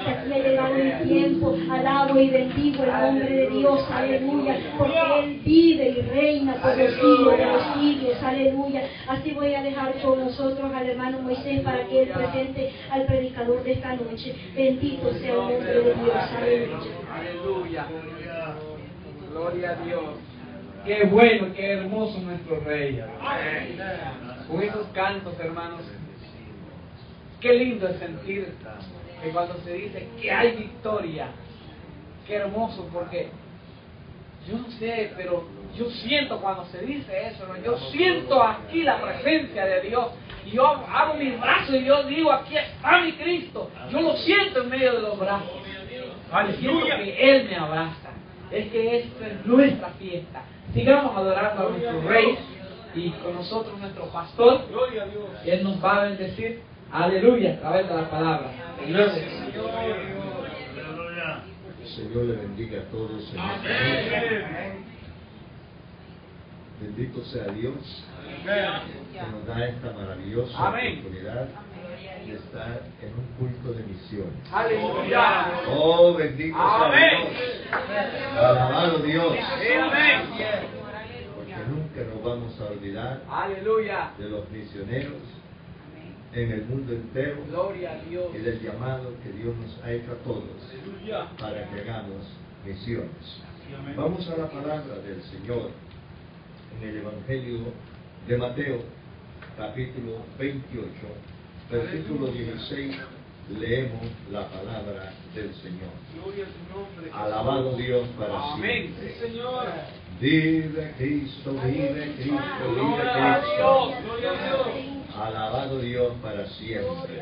hasta aquí ha llegado mi tiempo. Alabo y bendigo el nombre de Dios, aleluya, porque Él vive y reina por los siglos de los siglos, aleluya. Así voy a dejar con nosotros al hermano Moisés para que Él presente al predicador de esta noche. Bendito sea el nombre de Dios, aleluya. Aleluya. Gloria a Dios. Qué bueno, qué hermoso nuestro Rey. Con esos cantos, hermanos, qué lindo es sentir que cuando se dice que hay victoria, qué hermoso, porque yo no sé, pero yo siento cuando se dice eso, ¿no? Yo siento aquí la presencia de Dios, y yo hago mis brazos y yo digo, aquí está mi Cristo. Yo lo siento en medio de los brazos. Siento que Él me abraza. Es que esta es nuestra fiesta. Sigamos adorando a nuestro Rey y con nosotros nuestro pastor. Él nos va a bendecir. Aleluya, a través de la palabra. El Señor le bendiga a todos. Bendito sea Dios que nos da esta maravillosa oportunidad de estar en un culto de misiones. Aleluya. Oh, bendito sea Dios. Alabado Dios. Porque nunca nos vamos a olvidar Aleluya. de los misioneros en el mundo entero. Gloria a Dios. Y del llamado que Dios nos ha hecho a todos para que hagamos misiones. Vamos a la palabra del Señor en el Evangelio de Mateo, capítulo 28, versículo 16. Leemos la palabra del Señor. Alabado Dios para siempre. Vive Cristo, vive Cristo, vive Cristo. Alabado Dios para siempre.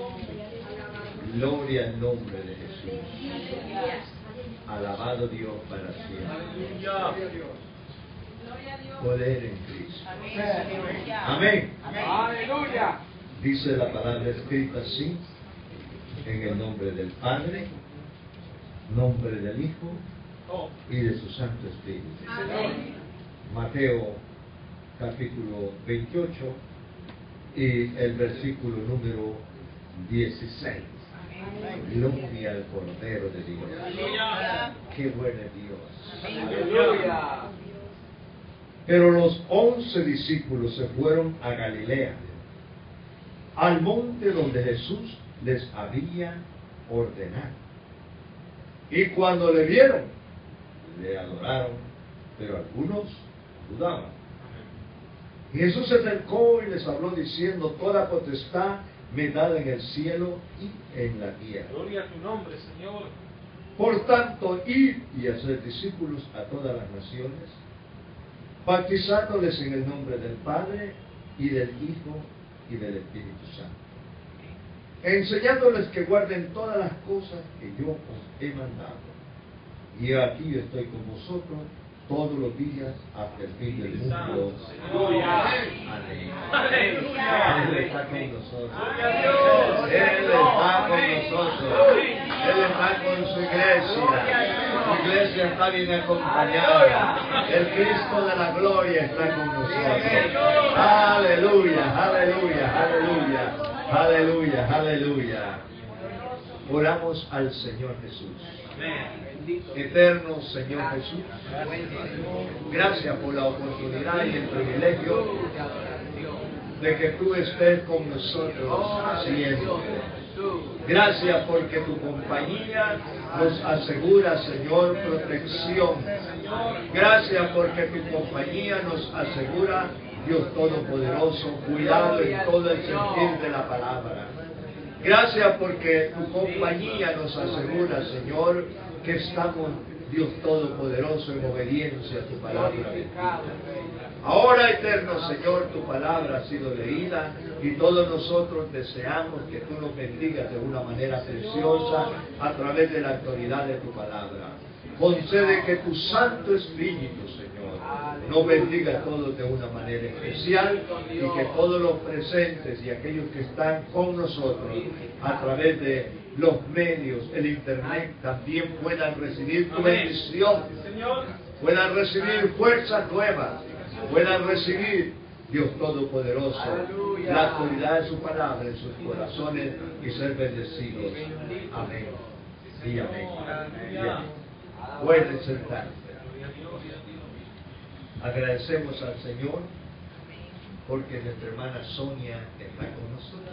Gloria al nombre de Jesús. Alabado Dios para siempre. Poder en Cristo. Amén. Aleluya. Dice la palabra escrita así, en el nombre del Padre, nombre del Hijo y de su Santo Espíritu. Mateo capítulo 28 y el versículo número 16. Gloria al Cordero de Dios. Qué bueno es Dios. Aleluya. Pero los 11 discípulos se fueron a Galilea, al monte donde Jesús les había ordenado. Y cuando le vieron, le adoraron, pero algunos dudaban. Y Jesús se acercó y les habló diciendo: toda potestad me es dada en el cielo y en la tierra. Gloria a tu nombre, Señor. Por tanto, id y hacer discípulos a todas las naciones, bautizándoles en el nombre del Padre y del Hijo y del Espíritu Santo, enseñándoles que guarden todas las cosas que yo os he mandado. Y aquí yo estoy con vosotros todos los días hasta el fin del mundo. Amén. Él está con nosotros. Él está con nosotros. Él está con su iglesia. Su iglesia está bien acompañada. El Cristo de la gloria está con nosotros. Aleluya, aleluya, aleluya, aleluya, aleluya. Oramos al Señor Jesús. Eterno Señor Jesús, gracias por la oportunidad y el privilegio de que tú estés con nosotros siempre. Gracias porque tu compañía nos asegura, Señor, protección. Gracias porque tu compañía nos asegura, Dios Todopoderoso, cuidado en todo el sentido de la palabra. Gracias porque tu compañía nos asegura, Señor, que estamos, Dios Todopoderoso, en obediencia a tu palabra bendita. Ahora, eterno Señor, tu palabra ha sido leída y todos nosotros deseamos que tú nos bendigas de una manera preciosa a través de la autoridad de tu palabra. Concede que tu Santo Espíritu, Señor, nos bendiga a todos de una manera especial y que todos los presentes y aquellos que están con nosotros a través de los medios, el internet, también puedan recibir tu bendición, puedan recibir fuerzas nuevas, puedan recibir, Dios Todopoderoso, la autoridad de su palabra en sus corazones y ser bendecidos. Amén. Y amén. Bien. Pueden sentarse. Agradecemos al Señor porque nuestra hermana Sonia está con nosotros.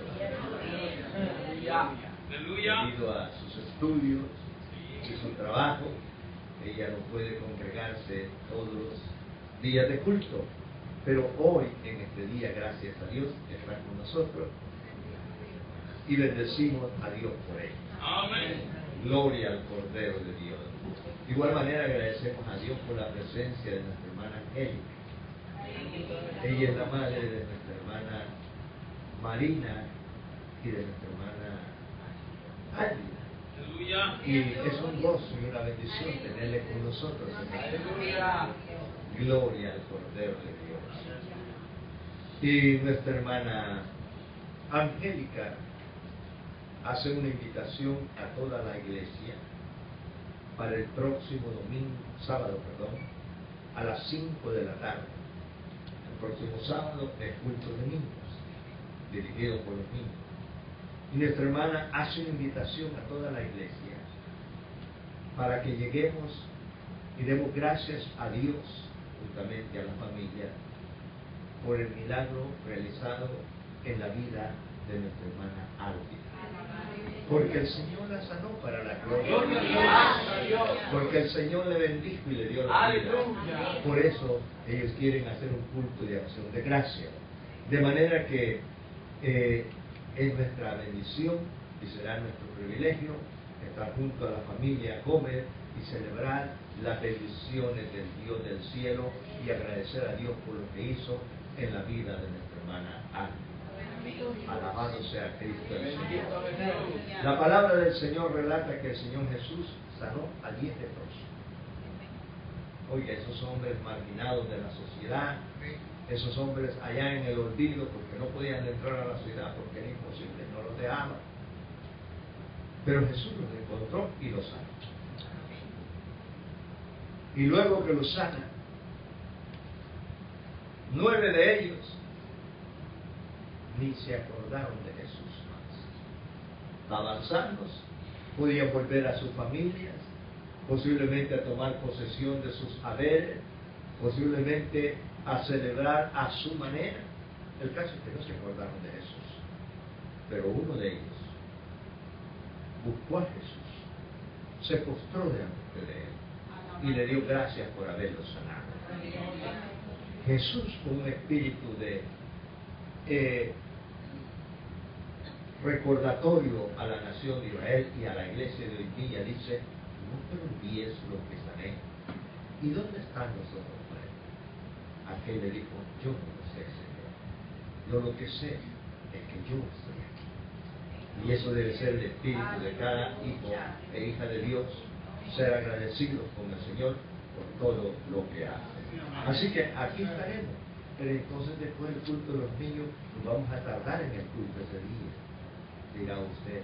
Debido a sus estudios y su trabajo, ella no puede congregarse todos los días de culto, pero hoy, en este día, gracias a Dios, está con nosotros y bendecimos a Dios por ella. Amén. Gloria al Cordero de Dios. De igual manera agradecemos a Dios por la presencia de nuestra hermana Angélica. Ella es la madre de nuestra hermana Marina y de nuestra hermana Ávila. Y es un gozo y una bendición tenerle con nosotros. Gloria al Cordero de Dios. Y nuestra hermana Angélica hace una invitación a toda la iglesia para el próximo sábado, a las 5 de la tarde. El próximo sábado es culto de niños, dirigido por los niños. Y nuestra hermana hace una invitación a toda la iglesia para que lleguemos y demos gracias a Dios, juntamente a la familia, por el milagro realizado en la vida de nuestra hermana Ávila. Porque el Señor la sanó para la gloria de Dios. Porque el Señor le bendijo y le dio la vida. Por eso ellos quieren hacer un culto de acción de gracia. De manera que es nuestra bendición y será nuestro privilegio estar junto a la familia, comer y celebrar las bendiciones del Dios del cielo y agradecer a Dios por lo que hizo en la vida de nuestra hermana Ana. Alabado sea Cristo el Señor. La palabra del Señor relata que el Señor Jesús sanó a 10 leprosos. Oiga, esos hombres marginados de la sociedad, esos hombres allá en el olvido porque no podían entrar a la ciudad porque era imposible, no los dejaban. Pero Jesús los encontró y los sanó. Y luego que los sana, 9 de ellos ni se acordaron de Jesús más. Avanzados, podían volver a sus familias, posiblemente a tomar posesión de sus haberes, posiblemente a celebrar a su manera. El caso es que no se acordaron de Jesús. Pero uno de ellos buscó a Jesús, se postró delante de él y le dio gracias por haberlo sanado. Jesús, con un espíritu de recordatorio a la nación de Israel y a la iglesia de hoy día, dice: no fueron 10 los que sané. ¿Y dónde están los otros 9? Aquel le dijo: yo no lo sé, Señor. Yo lo que sé es que yo estoy aquí. Y eso debe ser el espíritu de cada hijo e hija de Dios, ser agradecidos con el Señor por todo lo que hace. Así que aquí estaremos. Pero entonces después del culto de los niños nos vamos a tardar en el culto ese día. Dirá usted: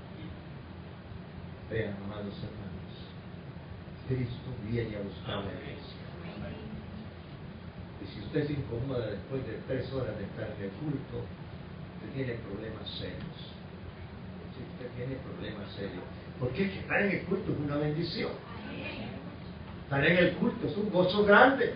vean, amados hermanos, Cristo viene a buscar la iglesia. Y si usted se incomoda después de 3 horas de estar en el culto, usted tiene problemas serios. Si usted tiene problemas serios, porque estar en el culto es una bendición. Estar en el culto es un gozo grande.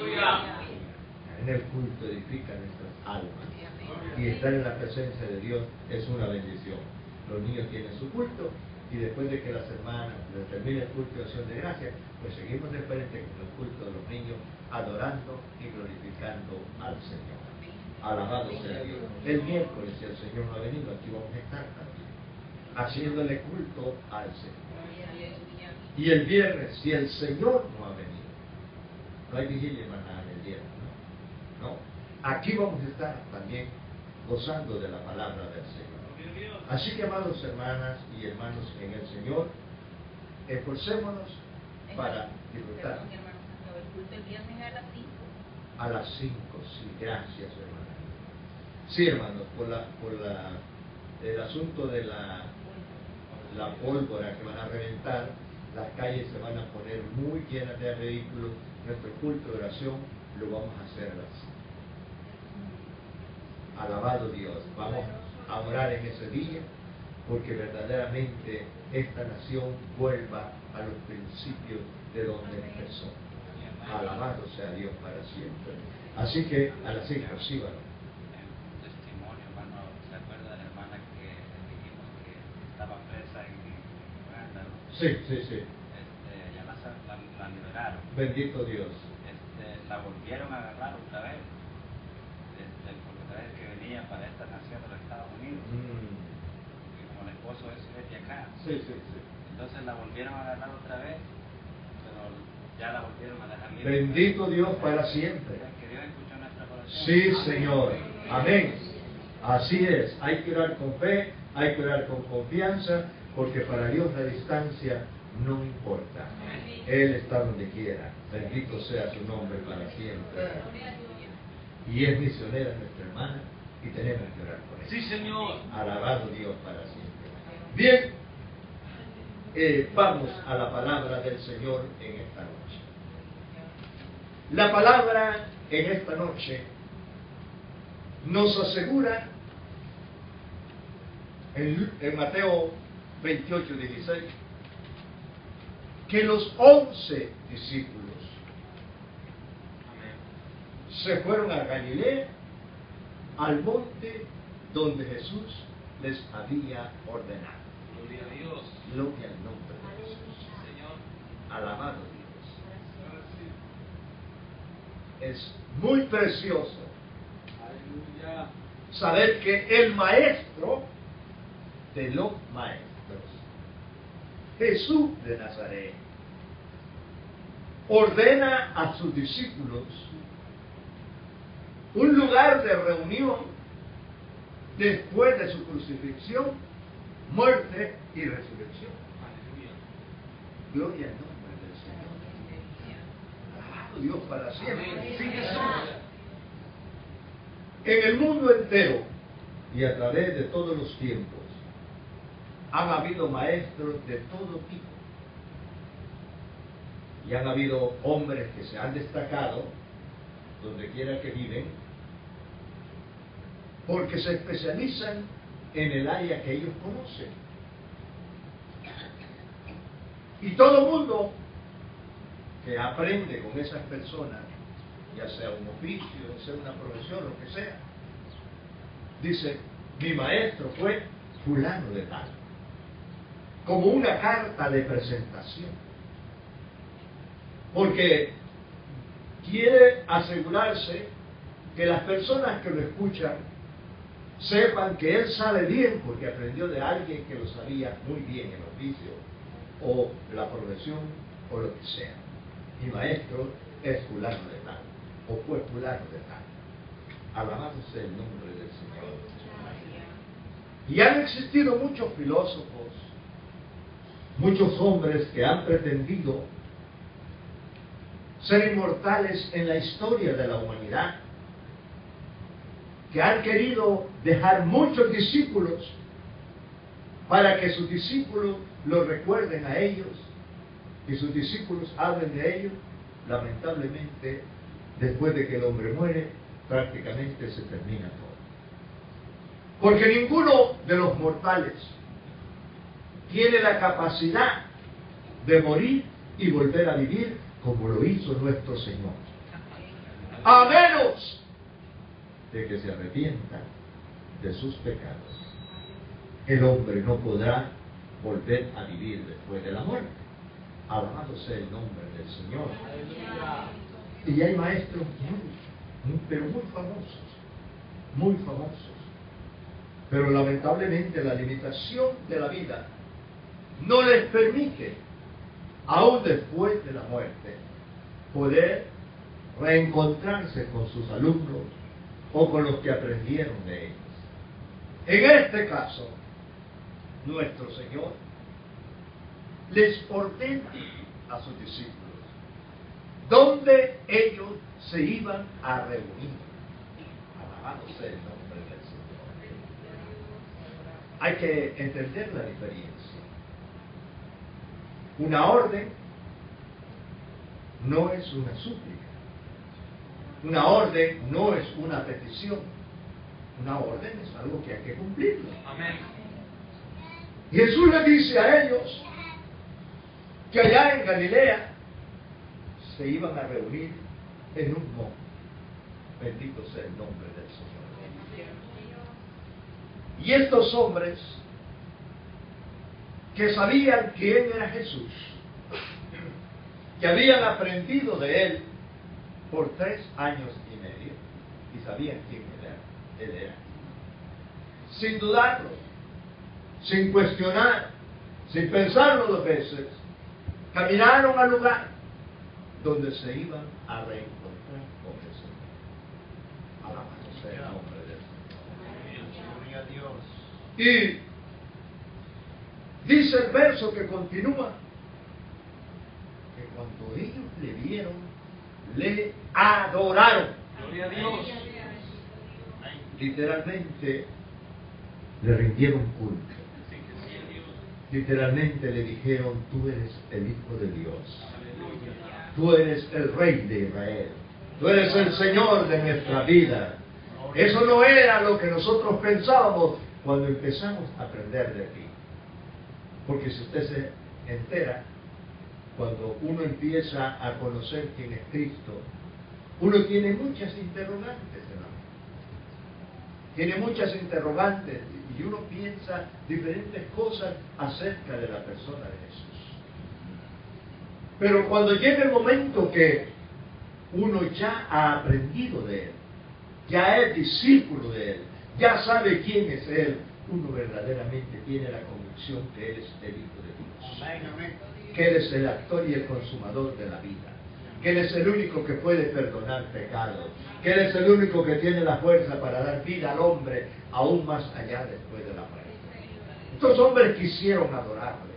En el culto edifica nuestras almas. Y estar en la presencia de Dios es una bendición. Los niños tienen su culto y después de que las hermanas termine el culto de acción de gracias, pues seguimos de frente con el culto de los niños, adorando y glorificando al Señor. Alabado sea Dios. El miércoles, si el Señor no ha venido, aquí vamos a estar también, haciéndole culto al Señor. Y el viernes, si el Señor no ha venido, no hay vigilia hermana el viernes, ¿no? Aquí vamos a estar también gozando de la palabra del Señor. Así que, amados hermanas y hermanos en el Señor, esforcémonos para disfrutar. A las 5, sí, gracias, hermano. Sí, hermanos, por el asunto de la pólvora que van a reventar, las calles se van a poner muy llenas de vehículos. Nuestro culto de oración lo vamos a hacer a las 5. Alabado Dios. Vamos a orar en ese día, porque verdaderamente esta nación vuelva a los principios de donde empezó. Alabado sea Dios para siempre. Así que a las hijas, sí, ¿vale? Un testimonio, hermano, ¿se acuerda de la hermana que dijimos que estaba presa en Uganda? Sí, sí, sí. Ya la liberaron. Bendito Dios. La volvieron a agarrar otra vez, porque otra vez que venía para esta nación de los Estados Unidos, y como el esposo es de acá, Sí, sí, sí. entonces la volvieron a agarrar otra vez, pero ya la volvieron a dejar libre. Bendito Dios para siempre. Que Dios escuchó nuestra oración. Sí, Señor. Amén. Así es. Hay que orar con fe, hay que orar con confianza, porque para Dios la distancia no importa. Él está donde quiera. Bendito sea su nombre para siempre. Y es misionera nuestra hermana y tenemos que orar por ella. Sí, Señor. Alabado Dios para siempre. Bien, vamos a la palabra del Señor en esta noche. La palabra en esta noche nos asegura en Mateo 28:16 que los 11 discípulos se fueron a Galilea, al monte donde Jesús les había ordenado. Gloria a Dios. Gloria al nombre de Jesús. Señor. Alabado Dios. Es muy precioso Aleluya. saber que el maestro de los maestros, Jesús de Nazaret, ordena a sus discípulos un lugar de reunión después de su crucifixión, muerte y resurrección. Aleluya. Gloria al nombre del Señor. Alabado Dios para siempre. Amén. Sí, Jesús. En el mundo entero y a través de todos los tiempos han habido maestros de todo tipo. Y han habido hombres que se han destacado donde quiera que viven, porque se especializan en el área que ellos conocen. Y todo mundo que aprende con esas personas, ya sea un oficio, ya sea una profesión, lo que sea, dice, mi maestro fue fulano de tal, como una carta de presentación, porque quiere asegurarse que las personas que lo escuchan sepan que él sabe bien porque aprendió de alguien que lo sabía muy bien el oficio o la profesión o lo que sea. Mi maestro es fulano de tal o fue fulano de tal. Alabado sea el nombre del Señor. Y han existido muchos filósofos, muchos hombres que han pretendido ser inmortales en la historia de la humanidad, que han querido dejar muchos discípulos para que sus discípulos los recuerden a ellos y sus discípulos hablen de ellos. Lamentablemente, después de que el hombre muere, prácticamente se termina todo. Porque ninguno de los mortales tiene la capacidad de morir y volver a vivir como lo hizo nuestro Señor. A menos de que se arrepienta de sus pecados, el hombre no podrá volver a vivir después de la muerte. Alabado sea el nombre del Señor. Y hay maestros pero muy famosos. Pero lamentablemente la limitación de la vida no les permite, aún después de la muerte, poder reencontrarse con sus alumnos o con los que aprendieron de ellos. En este caso, nuestro Señor les ordena a sus discípulos donde ellos se iban a reunir. Alabado sea el nombre del Señor. Hay que entender la diferencia. Una orden no es una súplica. Una orden no es una petición. Una orden es algo que hay que cumplirlo. Amén. Y Jesús le dice a ellos que allá en Galilea se iban a reunir en un monte. Bendito sea el nombre del Señor. Y estos hombres que sabían quién era Jesús, que habían aprendido de él por 3 años y medio y sabían quién él era, sin dudarlo, sin cuestionar, sin pensarlo 2 veces, caminaron al lugar donde se iban a reencontrar con Jesús. Alabado sea el nombre de Dios. Gloria a Dios. Y dice el verso que continúa, que cuando ellos le vieron, le adoraron. Gloria a Dios. Literalmente le rindieron culto. Literalmente le dijeron: tú eres el Hijo de Dios. Tú eres el Rey de Israel. Tú eres el Señor de nuestra vida. Eso no era lo que nosotros pensábamos cuando empezamos a aprender de ti. Porque si usted se entera, cuando uno empieza a conocer quién es Cristo, uno tiene muchas interrogantes, hermano. Tiene muchas interrogantes y uno piensa diferentes cosas acerca de la persona de Jesús. Pero cuando llega el momento que uno ya ha aprendido de Él, ya es discípulo de Él, ya sabe quién es Él, uno verdaderamente tiene la convicción que Él es el Hijo de Dios. Que Él es el actor y el consumador de la vida. Que Él es el único que puede perdonar pecados. Que Él es el único que tiene la fuerza para dar vida al hombre aún más allá después de la muerte. Estos hombres quisieron adorarle.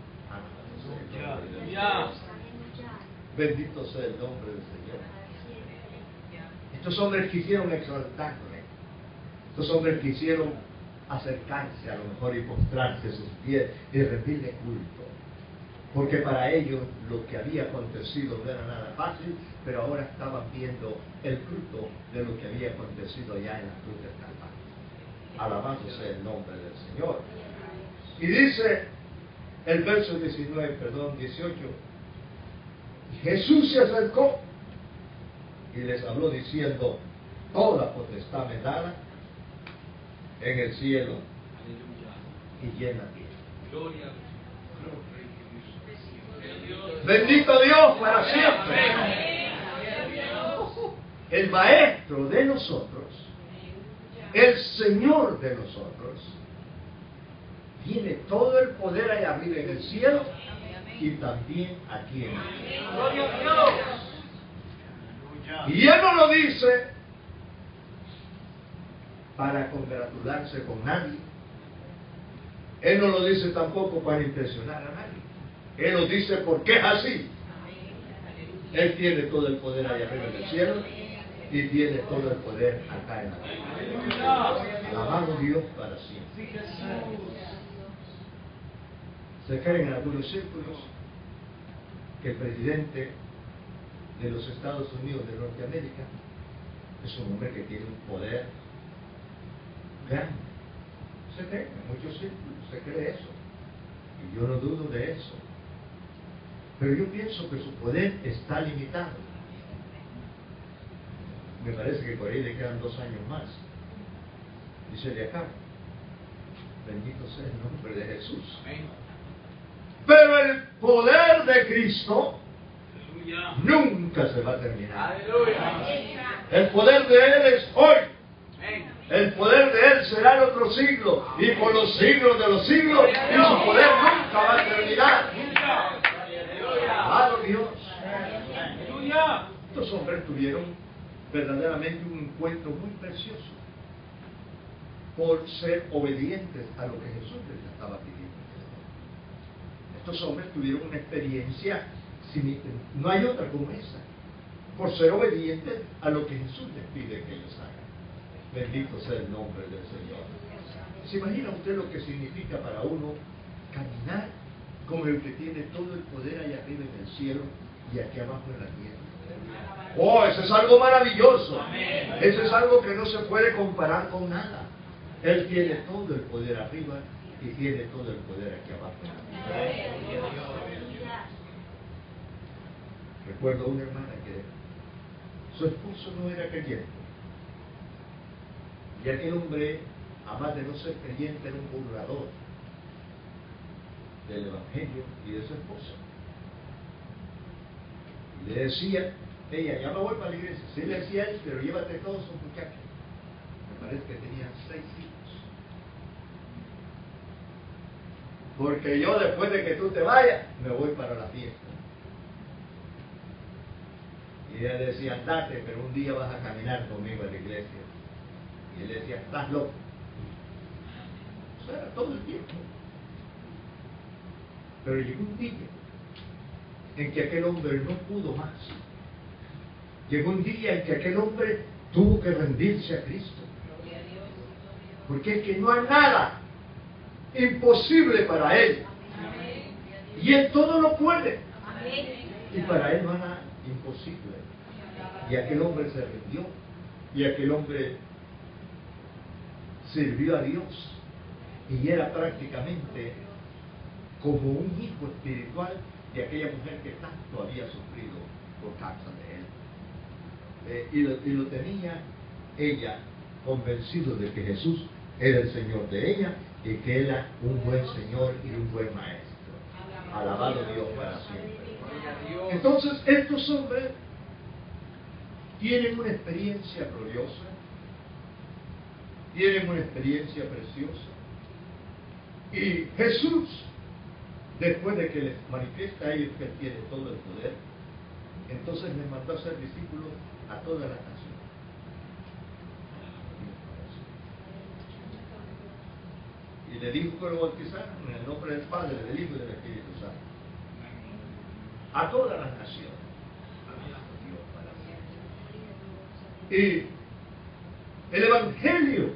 Bendito sea el nombre del Señor. Estos hombres quisieron exaltarle. Estos hombres quisieron acercarse a lo mejor y postrarse a sus pies y rendirle culto. Porque para ellos lo que había acontecido no era nada fácil, pero ahora estaban viendo el fruto de lo que había acontecido allá en la cruz del Calvario. Alabado sea el nombre del Señor. Y dice el verso 18, Jesús se acercó y les habló diciendo: toda potestad me dada en el cielo y en la tierra. Bendito Dios para siempre. El Maestro de nosotros, el Señor de nosotros, tiene todo el poder allá arriba en el cielo y también aquí en la tierra. Y Él no lo dice para congratularse con nadie. Él no lo dice tampoco para impresionar a nadie. Él lo dice porque es así. Él tiene todo el poder allá arriba en el cielo y tiene todo el poder acá en la tierra. Alabado Dios para siempre. Se creen en algunos círculos que el presidente de los Estados Unidos de Norteamérica es un hombre que tiene un poder grande. Se cree en muchos círculos, se cree eso. Y yo no dudo de eso. Pero yo pienso que su poder está limitado. Me parece que por ahí le quedan 2 años más. Dice de acá. Bendito sea el nombre de Jesús. Pero el poder de Cristo nunca se va a terminar. El poder de Él es hoy. El poder de Él será en otro siglo y por los siglos de los siglos, y su poder nunca va a terminar. Alabado Dios. Estos hombres tuvieron verdaderamente un encuentro muy precioso por ser obedientes a lo que Jesús les estaba pidiendo. Estos hombres tuvieron una experiencia, no hay otra como esa, por ser obedientes a lo que Jesús les pide que ellos hagan. Bendito sea el nombre del Señor. ¿Se imagina usted lo que significa para uno caminar como el que tiene todo el poder allá arriba en el cielo y aquí abajo en la tierra? Oh, eso es algo maravilloso. Eso es algo que no se puede comparar con nada. Él tiene todo el poder arriba y tiene todo el poder aquí abajo. Recuerdo una hermana que su esposo no era creyente. Y aquel hombre, además de no ser creyente, era un burlador del Evangelio y de su esposa. Y le decía, ella, ya me voy para la iglesia. Sí, le decía él, pero llévate todos esos muchachos. Me parece que tenían 6 hijos. Porque yo después de que tú te vayas, me voy para la fiesta. Y ella decía, andate, pero un día vas a caminar conmigo a la iglesia. Y él decía, estás loco. Eso era todo el tiempo. Pero llegó un día en que aquel hombre no pudo más. Llegó un día en que aquel hombre tuvo que rendirse a Cristo. Porque es que no hay nada imposible para Él. Y Él todo lo puede. Y para Él no hay nada imposible. Y aquel hombre se rindió. Y aquel hombre sirvió a Dios. Y era prácticamente como un hijo espiritual de aquella mujer que tanto había sufrido por causa de él. Y lo tenía ella convencido de que Jesús era el Señor de ella y que era un buen Señor y un buen Maestro. Alabado Dios para siempre. Entonces estos hombres tienen una experiencia gloriosa, tienen una experiencia preciosa. Y Jesús, después de que les manifiesta a ellos que Él tiene todo el poder, entonces les mandó a ser discípulos a todas las naciones. Y le dijo que lo bautizaran en el nombre del Padre, del Hijo y del Espíritu Santo. A todas las naciones. Y el Evangelio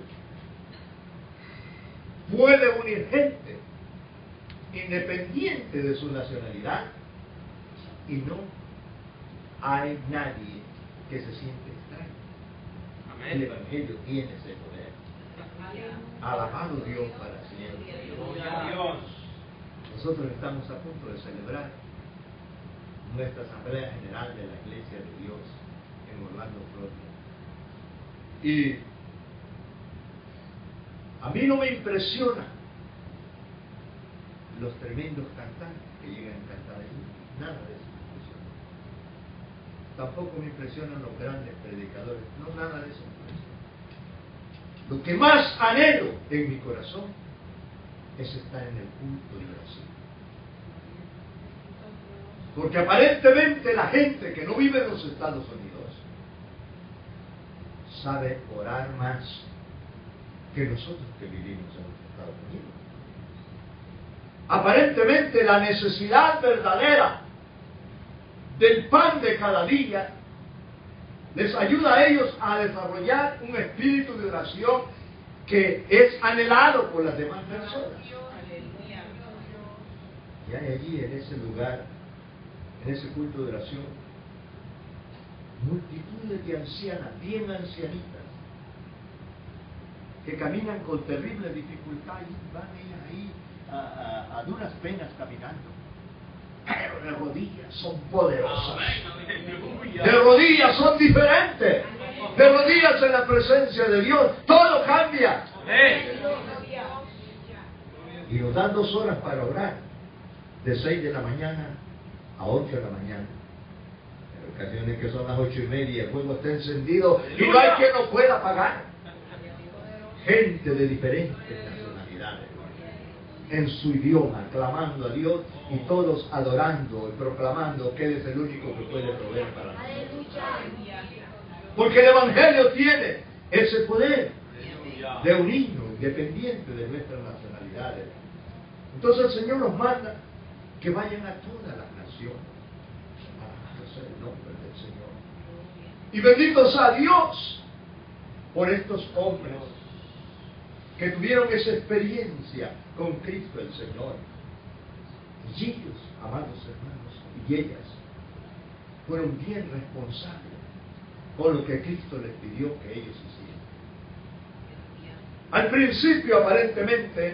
puede unir gente independiente de su nacionalidad y no hay nadie que se siente extraño. Amén. El Evangelio tiene ese poder. Alabado Dios para siempre. Nosotros estamos a punto de celebrar nuestra Asamblea General de la Iglesia de Dios en Orlando, Florida. Y a mí no me impresiona los tremendos cantantes que llegan a cantar allí. Nada de eso me impresiona. Tampoco me impresionan los grandes predicadores. No, nada de eso me impresiona. Lo que más anhelo en mi corazón es estar en el culto de oración. Porque aparentemente la gente que no vive en los Estados Unidos sabe orar más que nosotros que vivimos en los Estados Unidos. Aparentemente la necesidad verdadera del pan de cada día les ayuda a ellos a desarrollar un espíritu de oración que es anhelado por las demás personas. Y hay allí en ese lugar, en ese culto de oración, multitudes de ancianas, bien ancianitas, que caminan con terrible dificultad y van ahí a duras penas caminando. Pero de rodillas son poderosas. De rodillas son diferentes. De rodillas en la presencia de Dios, todo cambia. Y nos dan 2 horas para orar, de 6 de la mañana a 8 de la mañana. En ocasiones que son las 8:30, el fuego está encendido y no hay quien lo pueda apagar. Gente de diferentes nacionalidades, en su idioma, clamando a Dios y todos adorando y proclamando que Él es el único que puede proveer para nosotros. Porque el Evangelio tiene ese poder de unirnos independiente de nuestras nacionalidades. Entonces el Señor nos manda que vayan a todas las naciones. Alabado sea el nombre del Señor. Y bendito sea Dios por estos hombres que tuvieron esa experiencia con Cristo el Señor. Y ellos, amados hermanos, y ellas, fueron bien responsables con lo que Cristo les pidió que ellos hicieran. Al principio, aparentemente,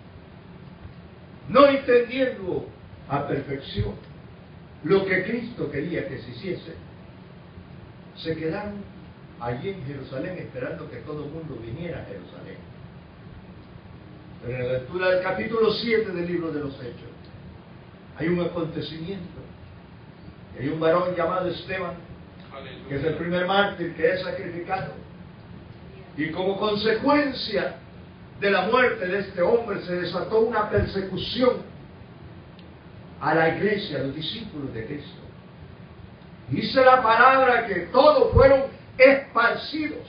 no entendiendo a perfección lo que Cristo quería que se hiciese, se quedaron allí en Jerusalén esperando que todo el mundo viniera a Jerusalén. Pero en la lectura del capítulo 7 del libro de los Hechos hay un acontecimiento. Hay un varón llamado Esteban, que es el primer mártir que es sacrificado. Y como consecuencia de la muerte de este hombre se desató una persecución a la iglesia, a los discípulos de Cristo. Dice la palabra que todos fueron esparcidos,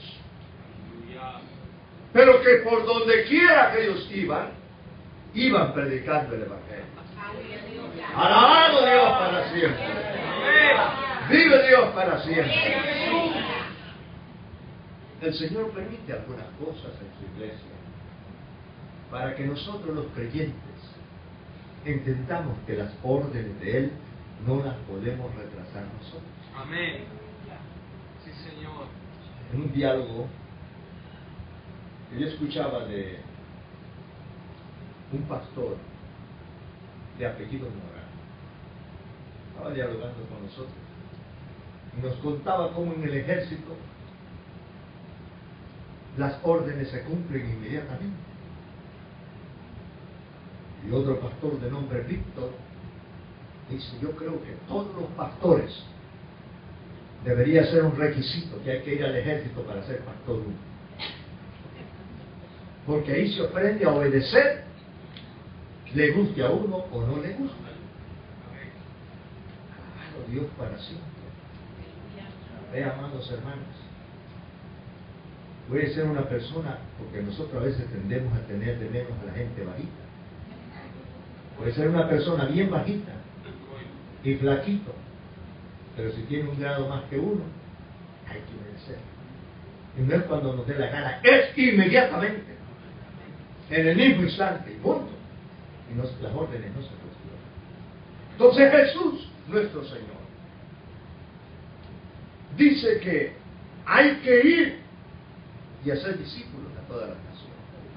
pero que por donde quiera que ellos iban predicando el Evangelio. Alabado Dios para siempre. Vive Dios para siempre. El Señor permite algunas cosas en su iglesia para que nosotros los creyentes entendamos que las órdenes de Él no las podemos retrasar nosotros. Amén. Sí, Señor. En un diálogo que yo escuchaba de un pastor de apellido Morán, estaba dialogando con nosotros y nos contaba cómo en el ejército las órdenes se cumplen inmediatamente. Y otro pastor de nombre Víctor dice: yo creo que todos los pastores debería ser un requisito que hay que ir al ejército para ser pastor uno, porque ahí se aprende a obedecer, le guste a uno o no le guste. Alabado Dios para siempre. Ve, amados hermanos, voy a ser una persona, porque nosotros a veces tendemos a tener de menos a la gente bajita. Puede ser una persona bien bajita y flaquito, pero si tiene un grado más que uno, hay que obedecer. Y no es cuando nos dé la gana, es inmediatamente, en el mismo instante, y punto. Y las órdenes no se cuestionan. Entonces Jesús, nuestro Señor, dice que hay que ir y hacer discípulos a todas las naciones.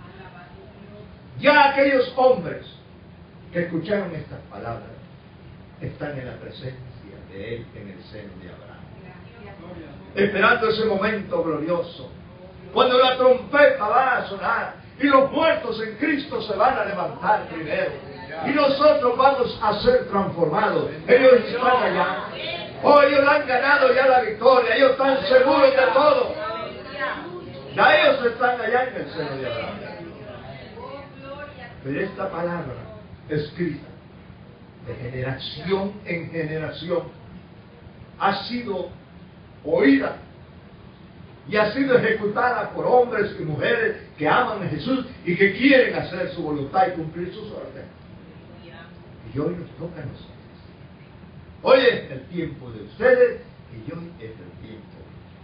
Ya aquellos hombres que escucharon estas palabras están en la presencia de Él en el seno de Abraham, esperando ese momento glorioso cuando la trompeta va a sonar y los muertos en Cristo se van a levantar primero y nosotros vamos a ser transformados. Ellos están allá, ellos han ganado ya la victoria, ellos están seguros de todo, ya ellos están allá en el seno de Abraham. Pero esta palabra escrita de generación en generación ha sido oída y ha sido ejecutada por hombres y mujeres que aman a Jesús y que quieren hacer su voluntad y cumplir sus órdenes. Y hoy nos toca a nosotros. Hoy es el tiempo de ustedes y hoy es el tiempo.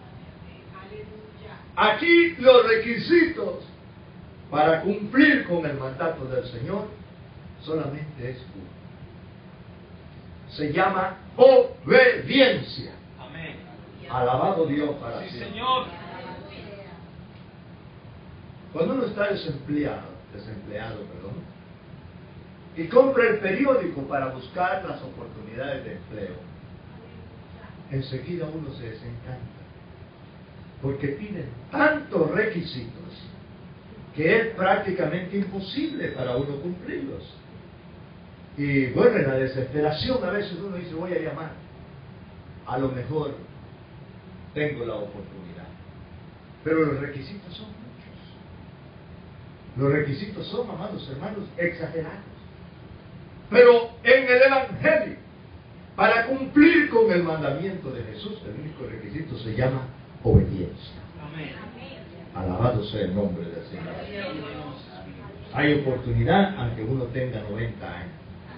Aquí los requisitos para cumplir con el mandato del Señor solamente es uno. Se llama obediencia. Amén. Alabado Dios para Sí, siempre. Señor. Cuando uno está desempleado, y compra el periódico para buscar las oportunidades de empleo, enseguida uno se desencanta, porque piden tantos requisitos que es prácticamente imposible para uno cumplirlos. Y bueno, en la desesperación a veces uno dice: voy a llamar, a lo mejor tengo la oportunidad. Pero los requisitos son muchos. Los requisitos son, amados hermanos, exagerados. Pero en el Evangelio, para cumplir con el mandamiento de Jesús, el único requisito se llama obediencia. Amén. Alabado sea el nombre del Señor. Hay oportunidad aunque uno tenga 90 años.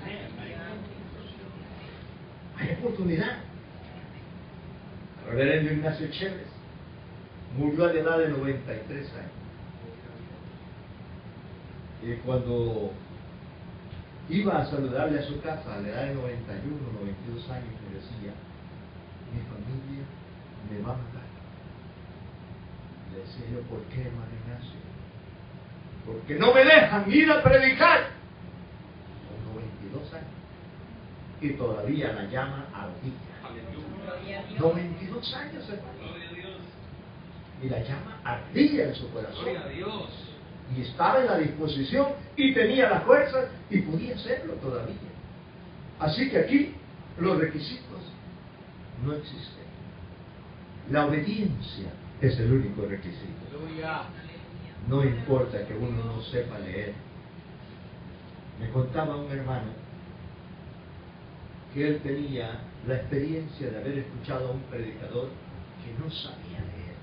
Hay oportunidad. El reverendo Ignacio Chévez murió a la edad de 93 años. Y cuando iba a saludarle a su casa a la edad de 91, 92 años, me decía: mi familia me va a matar. Le decía yo, ¿por qué, hermano Ignacio? Porque no me dejan ir a predicar. Tengo 92 años y todavía la llama ardía. 92 años, hermano. Y la llama ardía en su corazón. Y estaba en la disposición y tenía las fuerzas y podía hacerlo todavía. Así que aquí los requisitos no existen. La obediencia es el único requisito. No importa que uno no sepa leer. Me contaba un hermano que él tenía la experiencia de haber escuchado a un predicador que no sabía leer.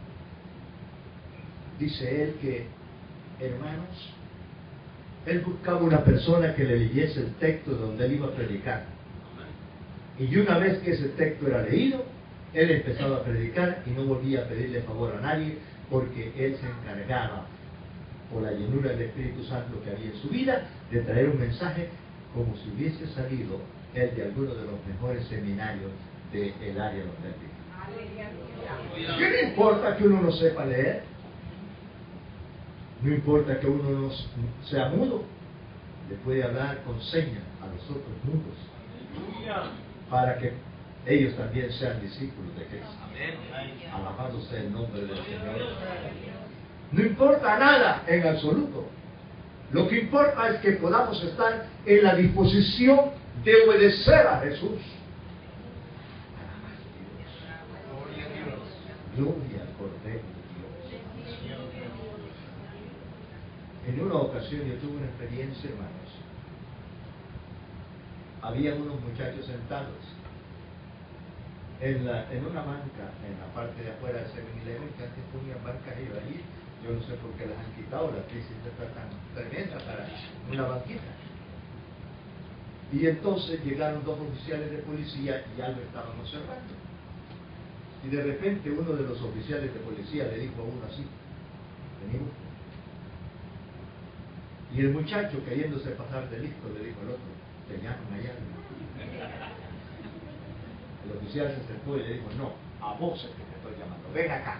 Dice él que, hermanos, él buscaba una persona que le leyese el texto donde él iba a predicar. Y una vez que ese texto era leído, él empezaba a predicar y no volvía a pedirle favor a nadie, porque él se encargaba, por la llenura del Espíritu Santo que había en su vida, de traer un mensaje como si hubiese salido él de alguno de los mejores seminarios del área donde él vive. ¿Qué le importa que uno no sepa leer? No importa que uno no sea mudo, le puede hablar con señas a los otros mudos, para que ellos también sean discípulos de Cristo. Alabado sea el nombre del Señor. No importa nada en absoluto. Lo que importa es que podamos estar en la disposición de obedecer a Jesús. Gloria al Cordero de Dios. En una ocasión yo tuve una experiencia, hermanos. Había unos muchachos sentados en una banca, en la parte de afuera del 7-Eleven, que antes ponían bancas ellos allí. Yo no sé por qué las han quitado, la crisis está tan tremenda para una banquita. Y entonces llegaron dos oficiales de policía y algo estaban observando. Y de repente uno de los oficiales de policía le dijo a uno así: venimos. Y el muchacho, queriéndose pasar de listo, le dijo al otro: te llaman allá. El oficial se acercó y le dijo: no, a vos es que te estoy llamando, ven acá.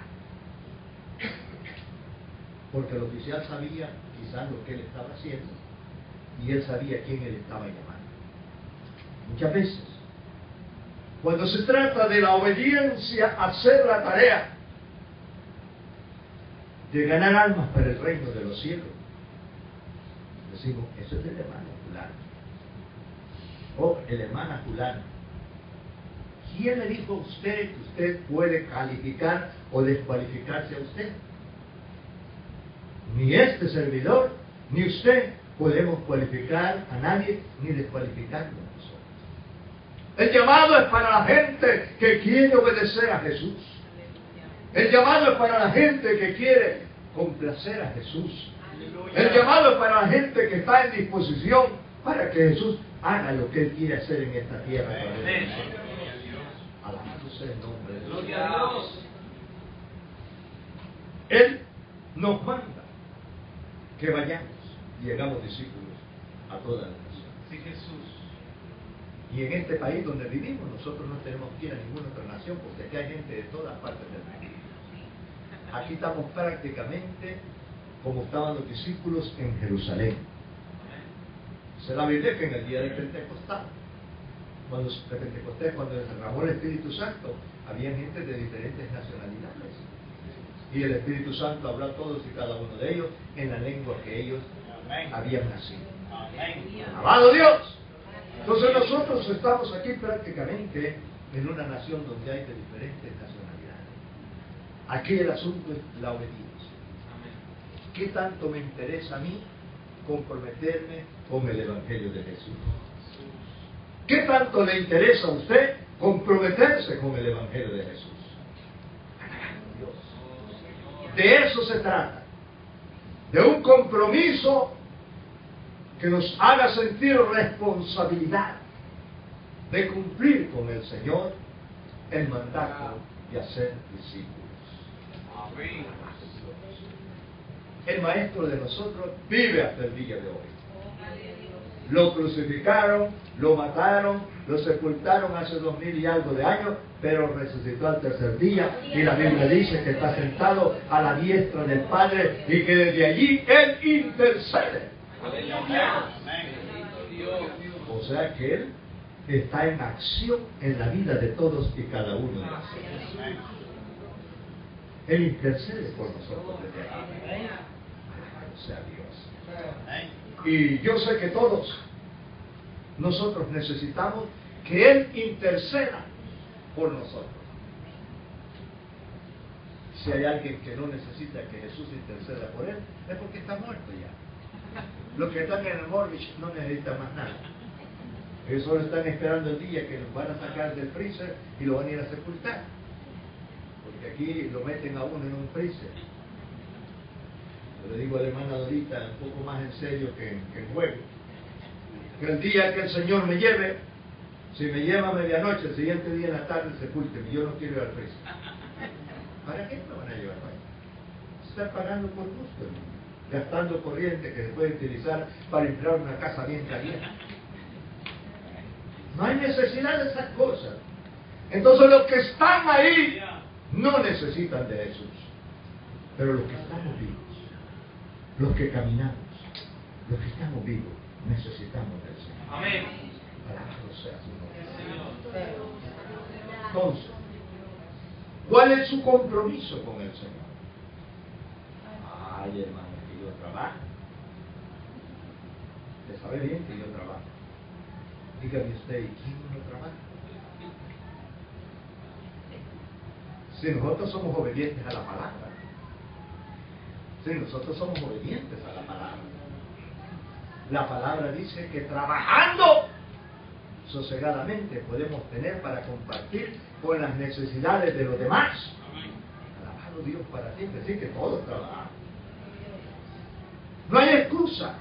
Porque el oficial sabía quizás lo que él estaba haciendo y él sabía a quién él estaba llamando. Muchas veces, cuando se trata de la obediencia a hacer la tarea de ganar almas para el reino de los cielos, decimos: eso es del hermano fulano, o el hermana fulano. ¿Quién le dijo a usted que usted puede calificar o descualificarse a usted? Ni este servidor, ni usted podemos cualificar a nadie, ni descualificarlo a nosotros. El llamado es para la gente que quiere obedecer a Jesús. El llamado es para la gente que quiere complacer a Jesús. El llamado es para la gente que está en disposición para que Jesús haga lo que Él quiere hacer en esta tierra. Alabado sea el nombre de Dios. Él nos manda que vayamos y hagamos discípulos a toda la nación. Sí, Jesús. Y en este país donde vivimos, nosotros no tenemos que ir a ninguna otra nación, porque aquí hay gente de todas partes del mundo. Aquí estamos prácticamente como estaban los discípulos en Jerusalén. Dice la Biblia que en el día de Pentecostés, cuando se derramó el Espíritu Santo, había gente de diferentes nacionalidades. Y el Espíritu Santo habló a todos y cada uno de ellos en la lengua que ellos habían nacido. ¡Alabado Dios! Entonces nosotros estamos aquí prácticamente en una nación donde hay de diferentes nacionalidades. Aquí el asunto es la obediencia. ¿Qué tanto me interesa a mí comprometerme con el Evangelio de Jesús? ¿Qué tanto le interesa a usted comprometerse con el Evangelio de Jesús? De eso se trata, de un compromiso que nos haga sentir responsabilidad de cumplir con el Señor el mandato de hacer discípulos. Amén. El Maestro de nosotros vive hasta el día de hoy. Lo crucificaron, lo mataron, lo sepultaron hace 2000 y algo de años, pero resucitó al tercer día, y la Biblia dice que está sentado a la diestra del Padre y que desde allí Él intercede. O sea que Él está en acción en la vida de todos y cada uno de nosotros. Él intercede por nosotros desde aquí. O sea Dios. Y yo sé que todos nosotros necesitamos que Él interceda por nosotros. Si hay alguien que no necesita que Jesús interceda por él, es porque está muerto ya. Los que están en el mortgage no necesitan más nada. Ellos solo están esperando el día que los van a sacar del freezer y lo van a ir a sepultar. Porque aquí lo meten a uno en un freezer. Yo le digo a la hermana Dorita, un poco más en serio que en juego, que el día que el Señor me lleve, si me lleva a medianoche, el siguiente día en la tarde, sepúlteme. Yo no quiero ir al freezer. ¿Para qué me van a llevar ahí? Están pagando por gusto, gastando corriente que se puede utilizar para inflar una casa bien caliente. No hay necesidad de esas cosas. Entonces los que están ahí no necesitan de Jesús. Pero los que estamos vivos, los que caminamos, los que estamos vivos, necesitamos del Señor. Amén. Alabado sea su nombre. Entonces, ¿cuál es su compromiso con el Señor? Ay, hermano, que yo trabajo. Usted sabe bien que yo trabajo. Dígame usted, ¿y quién no trabaja? Si nosotros somos obedientes a la palabra, si nosotros somos obedientes a la palabra dice que trabajando sosegadamente podemos tener para compartir con las necesidades de los demás. Alabado Dios para ti, decir que todos trabajamos. No hay excusa.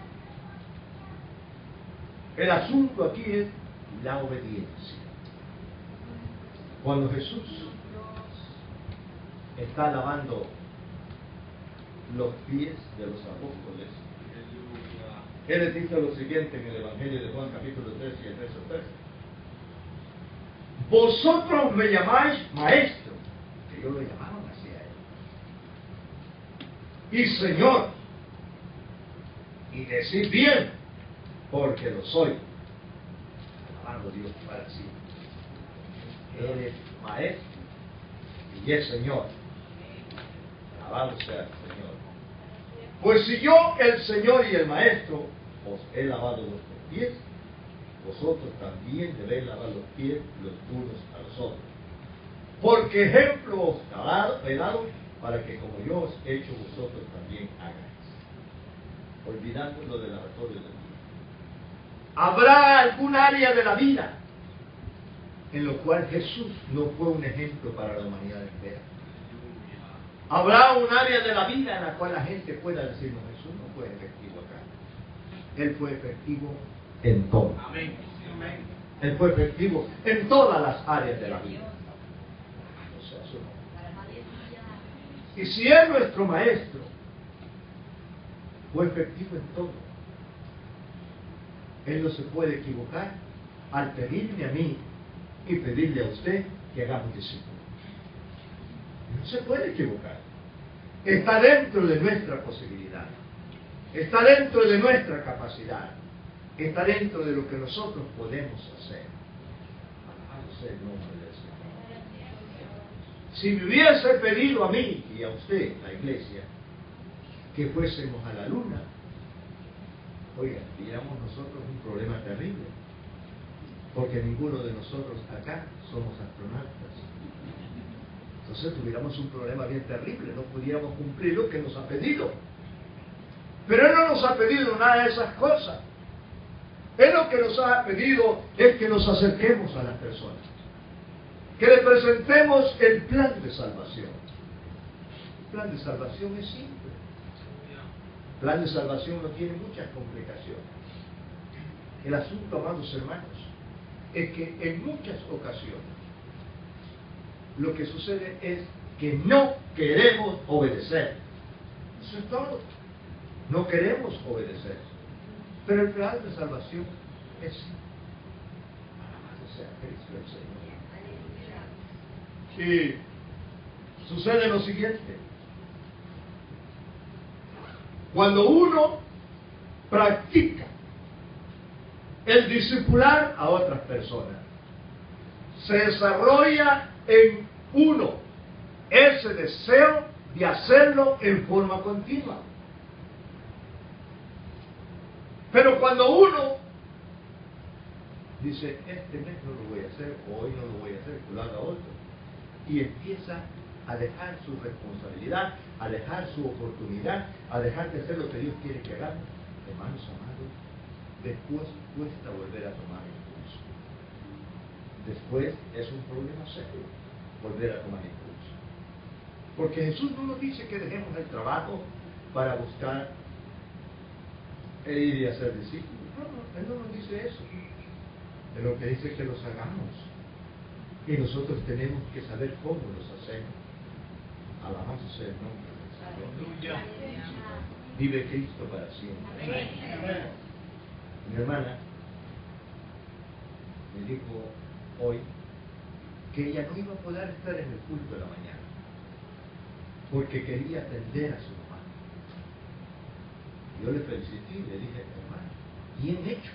El asunto aquí es la obediencia. Cuando Jesús está lavando los pies de los apóstoles, Él les dice lo siguiente en el Evangelio de Juan capítulo 3 y el verso 3. Vosotros me llamáis maestro, que ellos lo llamaron así a Él, y Señor, y decid bien, porque lo soy. Alabando Dios para sí. Él es maestro y es Señor. Alabado sea el Señor. Pues si yo, el Señor y el Maestro, os he lavado vuestros pies, vosotros también debéis lavar los pies los unos a los otros. Porque ejemplo os he dado para que como yo os he hecho, vosotros también hagáis. Olvidando lo del lavatorio del día. ¿Habrá algún área de la vida en lo cual Jesús no fue un ejemplo para la humanidad entera? ¿Habrá un área de la vida en la cual la gente pueda decir, no, Jesús no fue efectivo acá? Él fue efectivo en todo. Amén. Él fue efectivo en todas las áreas de la vida. O sea, su nombre. Y si es nuestro maestro, fue efectivo en todo. Él no se puede equivocar al pedirme a mí y pedirle a usted que hagamos discípulos. No se puede equivocar. Está dentro de nuestra posibilidad. Está dentro de nuestra capacidad. Está dentro de lo que nosotros podemos hacer. Alabado sea el nombre del Señor. Si me hubiese pedido a mí y a usted, la iglesia, que fuésemos a la luna, oiga, tuviéramos nosotros un problema terrible. Porque ninguno de nosotros acá somos astronautas. Entonces tuviéramos un problema bien terrible, no pudiéramos cumplir lo que nos ha pedido. Pero Él no nos ha pedido nada de esas cosas. Él lo que nos ha pedido es que nos acerquemos a las personas, que le presentemos el plan de salvación. El plan de salvación es simple. El plan de salvación no tiene muchas complicaciones. El asunto, amados hermanos, es que en muchas ocasiones lo que sucede es que no queremos obedecer. Eso es todo. No queremos obedecer. Pero el plan de salvación es alabado sea Cristo el Señor. Y sucede lo siguiente. Cuando uno practica el discipular a otras personas, se desarrolla en uno ese deseo de hacerlo en forma continua. Pero cuando uno dice, este mes no lo voy a hacer, o hoy no lo voy a hacer, que lo haga otro, y empieza a dejar su responsabilidad, a dejar su oportunidad, a dejar de hacer lo que Dios quiere que hagamos, hermanos amados, después cuesta volver a tomar impulso. Después es un problema serio volver a tomar impulso. Porque Jesús no nos dice que dejemos el trabajo para buscar e ir y hacer discípulos. No, Él no nos dice eso. Él lo que dice es que los hagamos. Y nosotros tenemos que saber cómo los hacemos. Alabado sea el nombre del Señor. Vive Cristo para siempre. Mi hermana me dijo hoy que ella no iba a poder estar en el culto de la mañana porque quería atender a su mamá. Yo le felicité y le dije, hermano, bien hecho.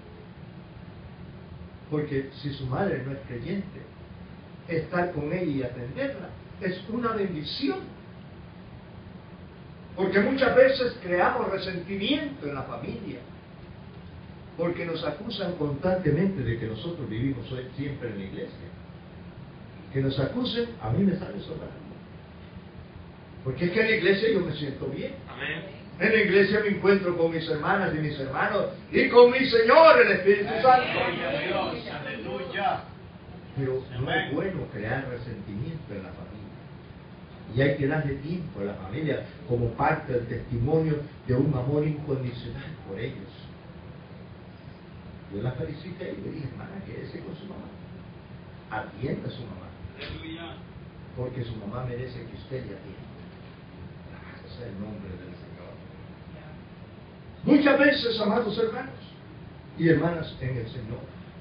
Porque si su madre no es creyente, estar con ella y atenderla es una bendición. Porque muchas veces creamos resentimiento en la familia, porque nos acusan constantemente de que nosotros vivimos siempre en la iglesia. Que nos acusen, a mí me sale sobrando. Porque es que en la iglesia yo me siento bien. Amén. En la iglesia me encuentro con mis hermanas y mis hermanos y con mi Señor, el Espíritu Santo. Aleluya. Pero no es bueno crear resentimiento en la familia. Y hay que darle tiempo a la familia como parte del testimonio de un amor incondicional por ellos. Yo la felicité y le dije, hermana, quédese con su mamá. Atienda a su mamá. Aleluya. Porque su mamá merece que usted le atienda. Ese es el nombre del Señor. Muchas veces, amados hermanos y hermanas en el Señor,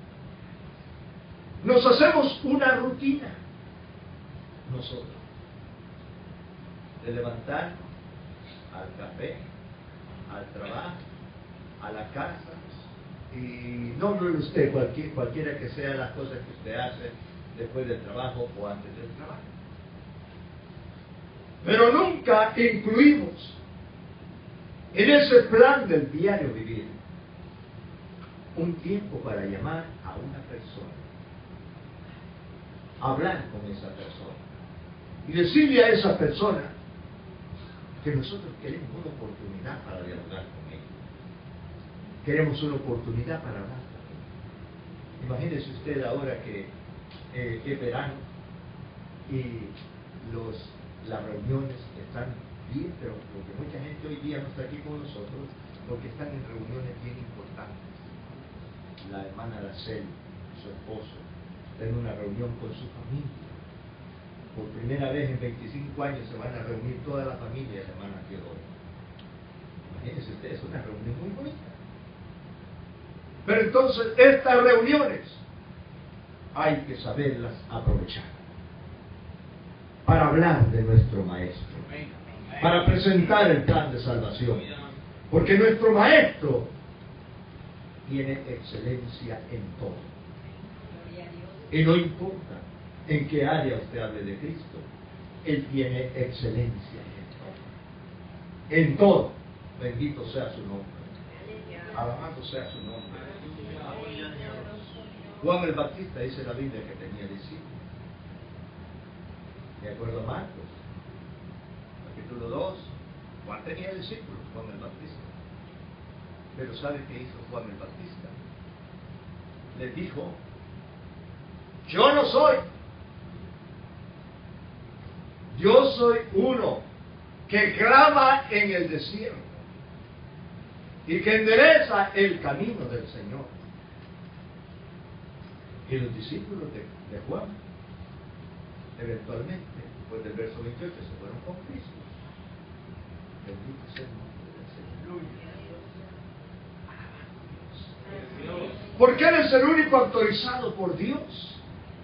nos hacemos una rutina nosotros de levantarnos al café, al trabajo, a la casa, y nómbrele usted cualquiera que sea las cosas que usted hace después del trabajo o antes del trabajo. Pero nunca incluimos en ese plan del diario vivir un tiempo para llamar a una persona, hablar con esa persona y decirle a esa persona que nosotros queremos una oportunidad para dialogar con ella. Queremos una oportunidad para hablar con ella. Imagínese usted ahora que es verano y las reuniones están bien, pero porque mucha gente hoy día no está aquí con nosotros porque están en reuniones bien importantes. La hermana Araceli, su esposo, está en una reunión con su familia. Por primera vez en 25 años se van a reunir toda la familia de la hermana Teodora. Imagínense ustedes, es una reunión muy bonita. Pero entonces estas reuniones hay que saberlas aprovechar para hablar de nuestro Maestro, para presentar el plan de salvación, porque nuestro Maestro tiene excelencia en todo. Y no importa en qué área usted hable de Cristo, Él tiene excelencia en todo. En todo, bendito sea su nombre. Alabado sea su nombre. Juan el Bautista dice la Biblia que tenía discípulos. De acuerdo a Marcos, capítulo 2, Juan tenía discípulos, Juan el Bautista. Pero ¿sabe qué hizo Juan el Bautista? Le dijo, yo no soy. Yo soy uno que clama en el desierto y que endereza el camino del Señor. Y los discípulos de Juan, eventualmente, después del verso 28, se fueron con Cristo. Bendito sea el nombre del Señor. Porque Él es el único autorizado por Dios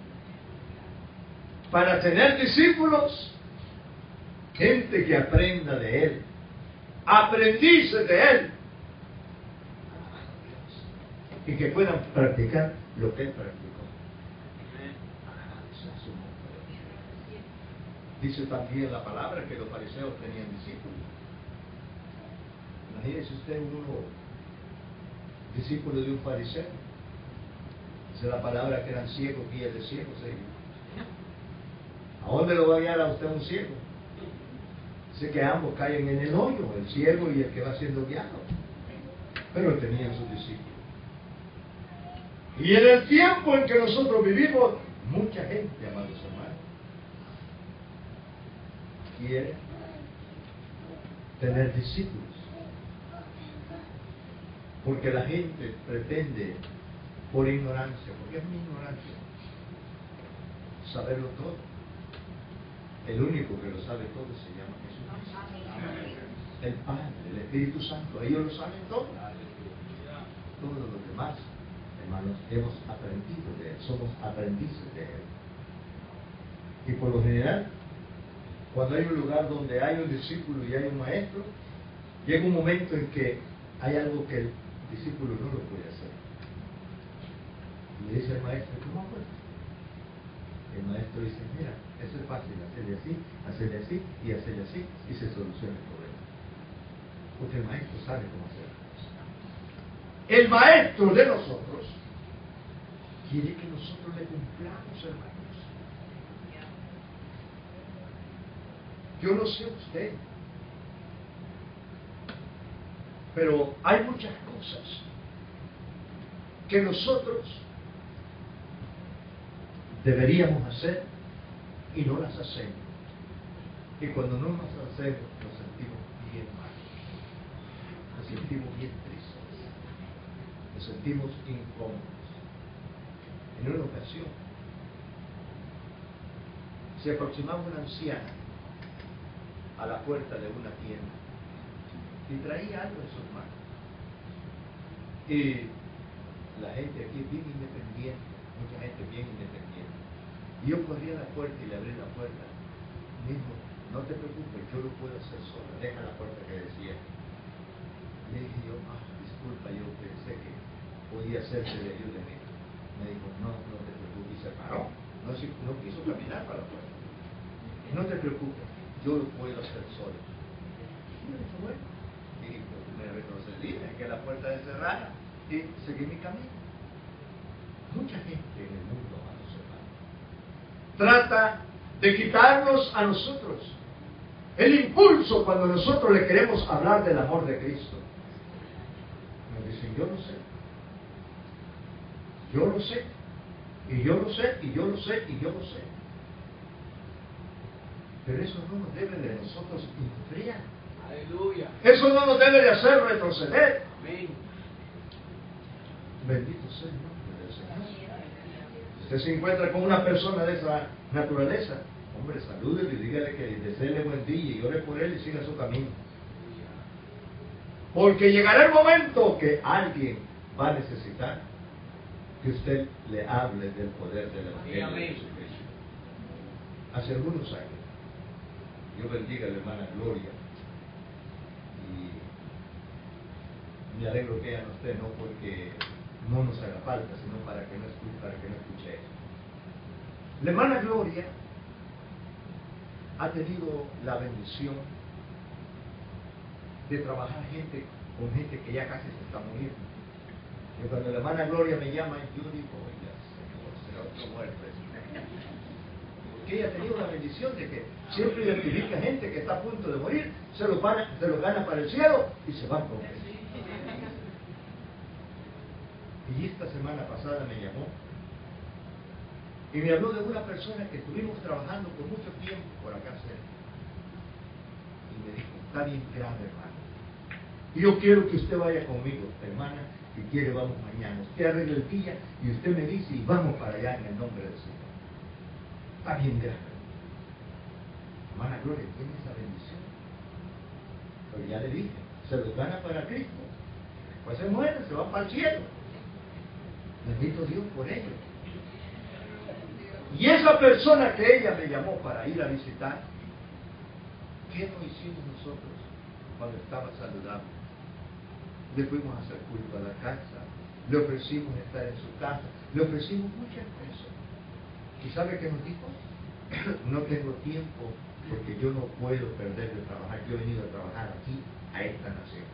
para tener discípulos, gente que aprenda de Él, aprendices de Él, y que puedan practicar lo que Él practicó. Dice también la palabra que los fariseos tenían discípulos. Imagínese usted discípulo de un fariseo. Dice la palabra que eran ciegos, guías de ciegos. ¿A dónde lo va a guiar a usted un ciego? Dice que ambos caen en el hoyo, el ciego y el que va siendo guiado. Pero tenían sus discípulos. Y en el tiempo en que nosotros vivimos, mucha gente, amados hermanos, quiere tener discípulos. Porque la gente pretende, por ignorancia, porque es mi ignorancia, saberlo todo. El único que lo sabe todo se llama Jesús. El Padre, el Espíritu Santo, ellos lo saben todo. Todos los demás, hermanos, hemos aprendido de Él, somos aprendices de Él. Y por lo general, cuando hay un lugar donde hay un discípulo y hay un maestro, llega un momento en que hay algo que el discípulo no lo puede hacer. Y le dice al maestro, ¿cómo fue? El maestro dice, mira, eso es fácil, hacerle así y hacerle así, y se soluciona el problema. Porque el maestro sabe cómo hacerlo. El maestro de nosotros quiere que nosotros le cumplamos, hermanos. Yo no sé usted, pero hay muchas cosas que nosotros deberíamos hacer y no las hacemos. Y cuando no las hacemos, nos sentimos bien mal, nos sentimos bien tristes, nos sentimos incómodos. En una ocasión se aproximaba una anciana a la puerta de una tienda y traía algo en sus manos. Y la gente aquí es bien independiente, mucha gente bien independiente. Y yo corrí a la puerta y le abrí la puerta. Me dijo, no te preocupes, yo lo puedo hacer solo, deja la puerta que decía. Le dije yo, disculpa, yo pensé que podía hacerse de ayuda de mí. Me dijo, no te preocupes, y se paró. No quiso caminar para la puerta. No te preocupes, yo lo puedo hacer solo. Y me dijo, bueno. Y pues, me retrocedí, dejé la puerta cerrada y seguí mi camino. Mucha gente en el mundo, amados hermanos, trata de quitarnos a nosotros el impulso cuando nosotros le queremos hablar del amor de Cristo. Nos dicen, yo lo sé, yo lo sé, y yo lo sé, y yo lo sé, y yo lo sé. Pero eso no nos debe de nosotros enfriar. Aleluya. Eso no nos debe de hacer retroceder. Amén. Bendito sea el nombre del Señor. Usted se encuentra con una persona de esa naturaleza, hombre, salúdele y dígale que deseele buen día y ore por él y siga su camino. Porque llegará el momento que alguien va a necesitar que usted le hable del poder del Evangelio de Jesucristo. Hace algunos años, Dios bendiga a la hermana Gloria, y me alegro que ella no esté, no porque no nos haga falta, sino para que no escuche eso. La hermana Gloria ha tenido la bendición de trabajar con gente que ya casi se está muriendo. Y cuando la hermana Gloria me llama, yo digo, oiga, Señor, será otro muerto. Porque ella ha tenido la bendición de que siempre identifica gente que está a punto de morir, se los gana para el cielo y se van con él. Y esta semana pasada me llamó y me habló de una persona que estuvimos trabajando por mucho tiempo por acá cerca. Y me dijo, está bien grave, hermano. Y yo quiero que usted vaya conmigo, hermana, si quiere vamos mañana. Usted arregle el día y usted me dice y vamos para allá en el nombre del Señor. Está bien grave. Hermana Gloria, tiene esa bendición. Pero ya le dije, se lo gana para Cristo. Después se muere, se va para el cielo. Bendito Dios por ello. Y esa persona que ella me llamó para ir a visitar, ¿qué no hicimos nosotros cuando estaba saludable? Le fuimos a hacer culto a la casa, le ofrecimos estar en su casa, le ofrecimos muchas cosas. ¿Y sabe qué nos dijo? No tengo tiempo porque yo no puedo perder de trabajar. Yo he venido a trabajar aquí, a esta nación.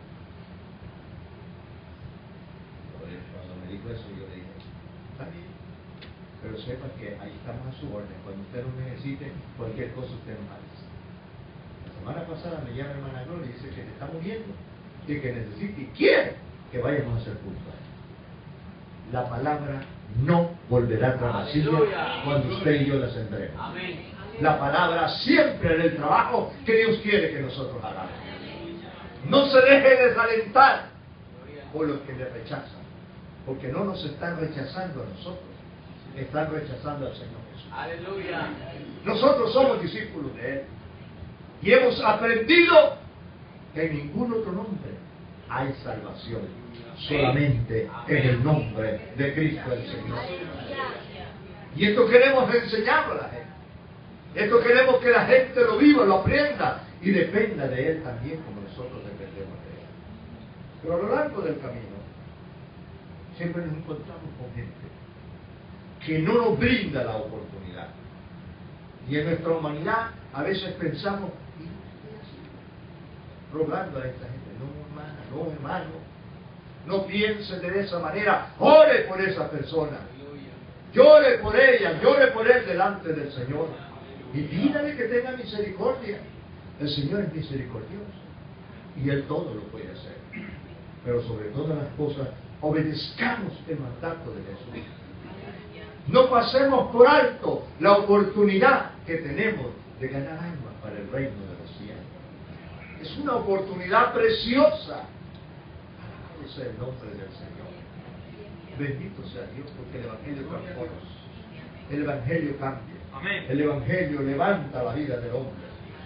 Cuando me dijo eso, yo le dije, está bien, pero sepa que ahí estamos a su orden. Cuando usted nos necesite, cualquier cosa usted nos avisa. La semana pasada me llama hermana Gloria y dice que se está muriendo y que necesita y quiere que vayamos a hacer culto a él. La palabra no volverá a vacía cuando usted y yo la sembremos. La palabra siempre en el trabajo que Dios quiere que nosotros hagamos. No se deje desalentar por los que le rechazan, porque no nos están rechazando a nosotros, están rechazando al Señor Jesús. Aleluya. Nosotros somos discípulos de Él y hemos aprendido que en ningún otro nombre hay salvación, solamente en el nombre de Cristo el Señor. Y esto queremos enseñarlo a la gente. Esto queremos que la gente lo viva, lo aprenda y dependa de Él también como nosotros dependemos de Él. Pero a lo largo del camino siempre nos encontramos con gente que no nos brinda la oportunidad. Y en nuestra humanidad a veces pensamos, ¿y no estoy así? Rogando a esta gente, no hermana, no hermano, no piense de esa manera, ore por esa persona, llore por ella, llore por él delante del Señor y pídale que tenga misericordia. El Señor es misericordioso y Él todo lo puede hacer. Pero sobre todas las cosas, obedezcamos el mandato de Jesús. No pasemos por alto la oportunidad que tenemos de ganar almas para el reino de los cielos. Es una oportunidad preciosa. Alabado sea el nombre del Señor. Bendito sea Dios, porque el Evangelio transforma. El Evangelio cambia. Amén. El Evangelio levanta la vida del hombre.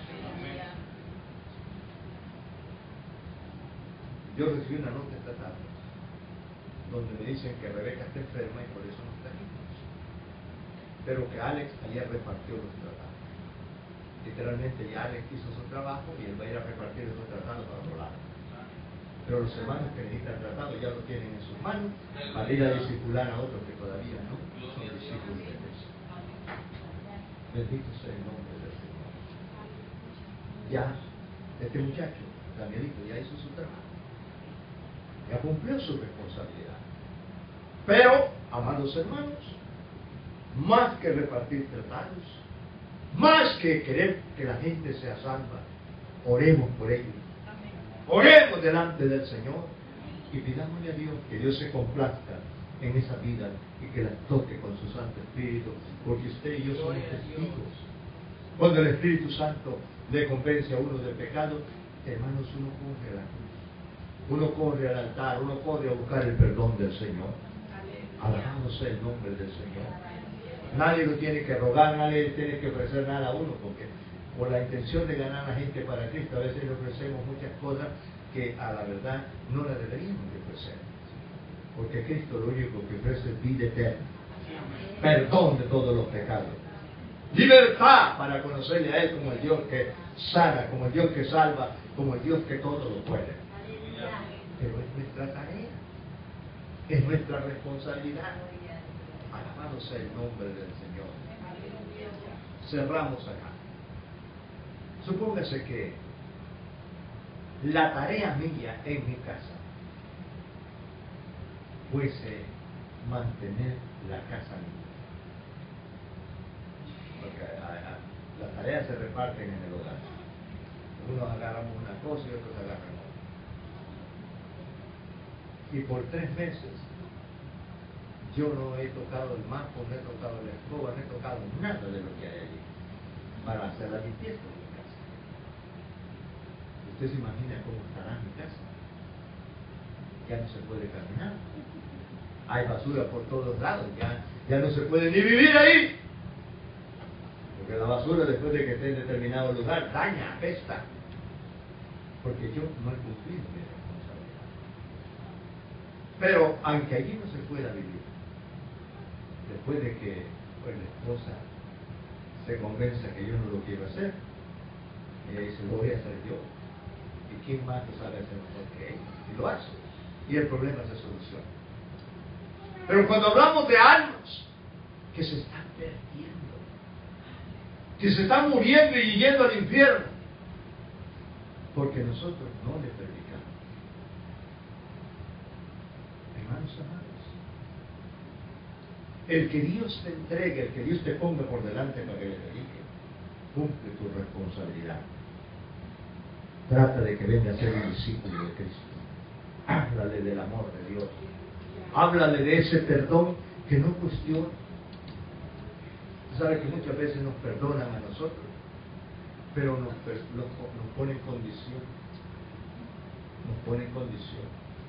Yo recibí una nota esta tarde donde me dicen que Rebeca está enferma y por eso no está aquí. Pero que Alex ayer repartió los tratados. Literalmente ya Alex hizo su trabajo y él va a ir a repartir esos tratados para otro lado. Pero los hermanos que necesitan tratados ya lo tienen en sus manos para ir a discipular a otros que todavía no son discípulos de Dios. Bendito sea el nombre del Señor. Ya este muchacho, Danielito, ya hizo su trabajo. Ya cumplió su responsabilidad. Pero, amados hermanos, más que repartir tratados, más que querer que la gente sea salva, oremos por ellos. Oremos delante del Señor y pidámosle a Dios que Dios se complazca en esa vida y que la toque con su Santo Espíritu, porque usted y yo somos testigos. Cuando el Espíritu Santo le convence a uno del pecado, hermanos, uno corre a la cruz, uno corre al altar, uno corre a buscar el perdón del Señor. Alabado sea el nombre del Señor. Nadie lo tiene que rogar, nadie tiene que ofrecer nada a uno, porque por la intención de ganar a la gente para Cristo, a veces le ofrecemos muchas cosas que a la verdad no la deberíamos de ofrecer. Porque Cristo lo único que ofrece es vida eterna, perdón de todos los pecados, libertad para conocerle a Él como el Dios que sana, como el Dios que salva, como el Dios que todo lo puede. Pero es nuestra tarea, es nuestra responsabilidad. Alabado sea el nombre del Señor. Cerramos acá. Supóngase que la tarea mía en mi casa fuese mantener la casa limpia. Porque las tareas se reparten en el hogar. Unos agarramos una cosa y otros agarran otra. Y por 3 meses yo no he tocado el mapa, no he tocado la escoba, no he tocado nada de lo que hay allí para hacer la limpieza de mi casa. ¿Usted se imagina cómo estará mi casa? Ya no se puede caminar. Hay basura por todos lados, ya no se puede ni vivir ahí. Porque la basura, después de que esté en determinado lugar, daña, apesta. Porque yo no he cumplido mi responsabilidad. Pero, aunque allí no se pueda vivir, después de que pues, la esposa se convenza que yo no lo quiero hacer, ella dice, lo voy a hacer yo. ¿Y quién más lo sabe hacer mejor que ella? Y lo hace. Y el problema se soluciona. Pero cuando hablamos de almas que se están perdiendo, que se están muriendo y yendo al infierno, porque nosotros no les predicamos. Hermanos amados, el que Dios te entregue, el que Dios te ponga por delante para que le predique, cumple tu responsabilidad. Trata de que venga a ser un discípulo de Cristo. Háblale del amor de Dios. Háblale de ese perdón que no cuestiona. Usted sabe que muchas veces nos perdonan a nosotros, pero nos pone en condición. Nos pone en condición.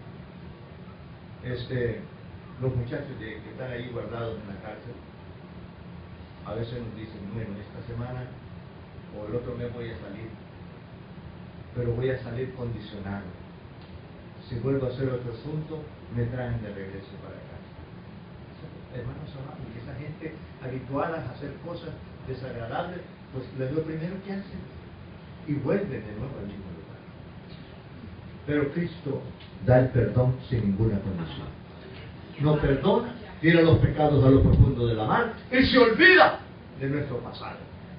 Los muchachos que están ahí guardados en la cárcel, a veces nos dicen, bueno, esta semana o el otro mes voy a salir, pero voy a salir condicionado. Si vuelvo a hacer otro asunto, me traen de regreso para acá. Hermanos amados, y esa gente habituada a hacer cosas desagradables, pues es lo primero que hacen y vuelven de nuevo al mismo lugar. Pero Cristo da el perdón sin ninguna condición. Nos perdona, tira los pecados a lo profundo de la mar y se olvida de nuestro pasado.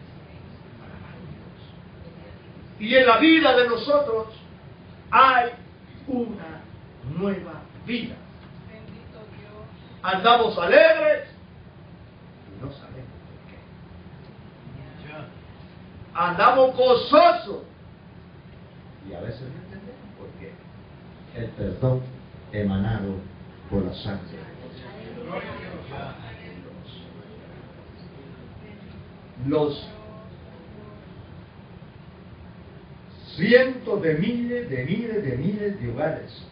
Y en la vida de nosotros hay una nueva vida. Andamos alegres y no sabemos por qué. Andamos gozosos y a veces no entendemos por qué. El perdón emanado por la sangre. Los cientos de miles de hogares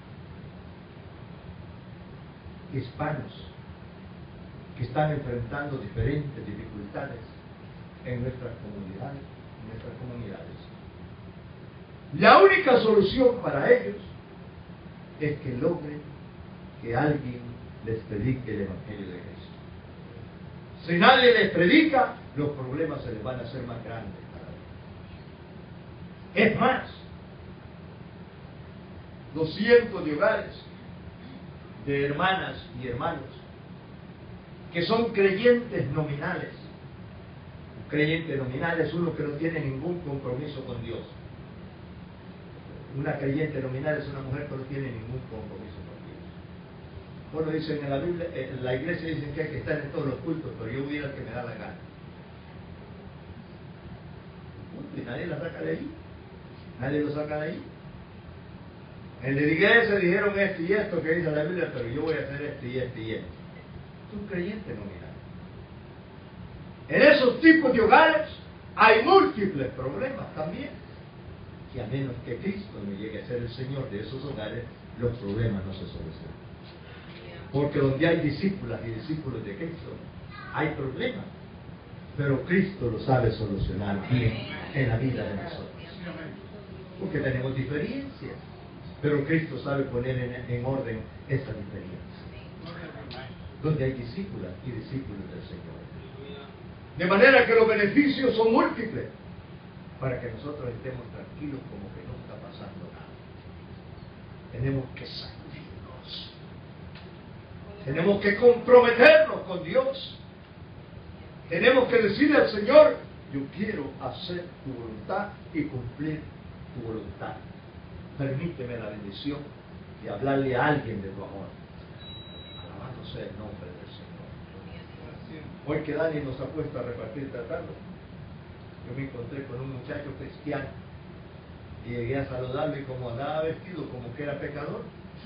hispanos que están enfrentando diferentes dificultades en nuestras comunidades. La única solución para ellos es que logren que alguien les predique el Evangelio de Cristo. Si nadie les predica, los problemas se les van a hacer más grandes cada vez. Es más, los cientos de hogares de hermanas y hermanos que son creyentes nominales. Un creyente nominal es uno que no tiene ningún compromiso con Dios. Una creyente nominal es una mujer que no tiene ningún compromiso con Dios. Bueno, dicen en la Biblia, en la iglesia dicen que hay que estar en todos los cultos, pero yo voy a ir al que me da la gana. Y nadie la saca de ahí. Nadie lo saca de ahí. En la iglesia dijeron esto y esto que dice la Biblia, pero yo voy a hacer esto y esto y esto. Es un creyente nominal. En esos tipos de hogares hay múltiples problemas también. Y a menos que Cristo no llegue a ser el Señor de esos hogares, los problemas no se solucionan. Porque donde hay discípulas y discípulos de Cristo, hay problemas. Pero Cristo lo sabe solucionar bien en la vida de nosotros. Porque tenemos diferencias. Pero Cristo sabe poner en orden esa diferencia. Donde hay discípulas y discípulos del Señor. De manera que los beneficios son múltiples. Para que nosotros estemos tranquilos como que no está pasando nada. Tenemos que sacudirnos. Tenemos que comprometernos con Dios. Tenemos que decirle al Señor, yo quiero hacer tu voluntad y cumplir tu voluntad. Permíteme la bendición de hablarle a alguien de tu amor. Alabado sea el nombre del Señor. Hoy que Dani nos ha puesto a repartir tratados, yo me encontré con un muchacho cristiano y llegué a saludarlo y como andaba vestido como que era pecador.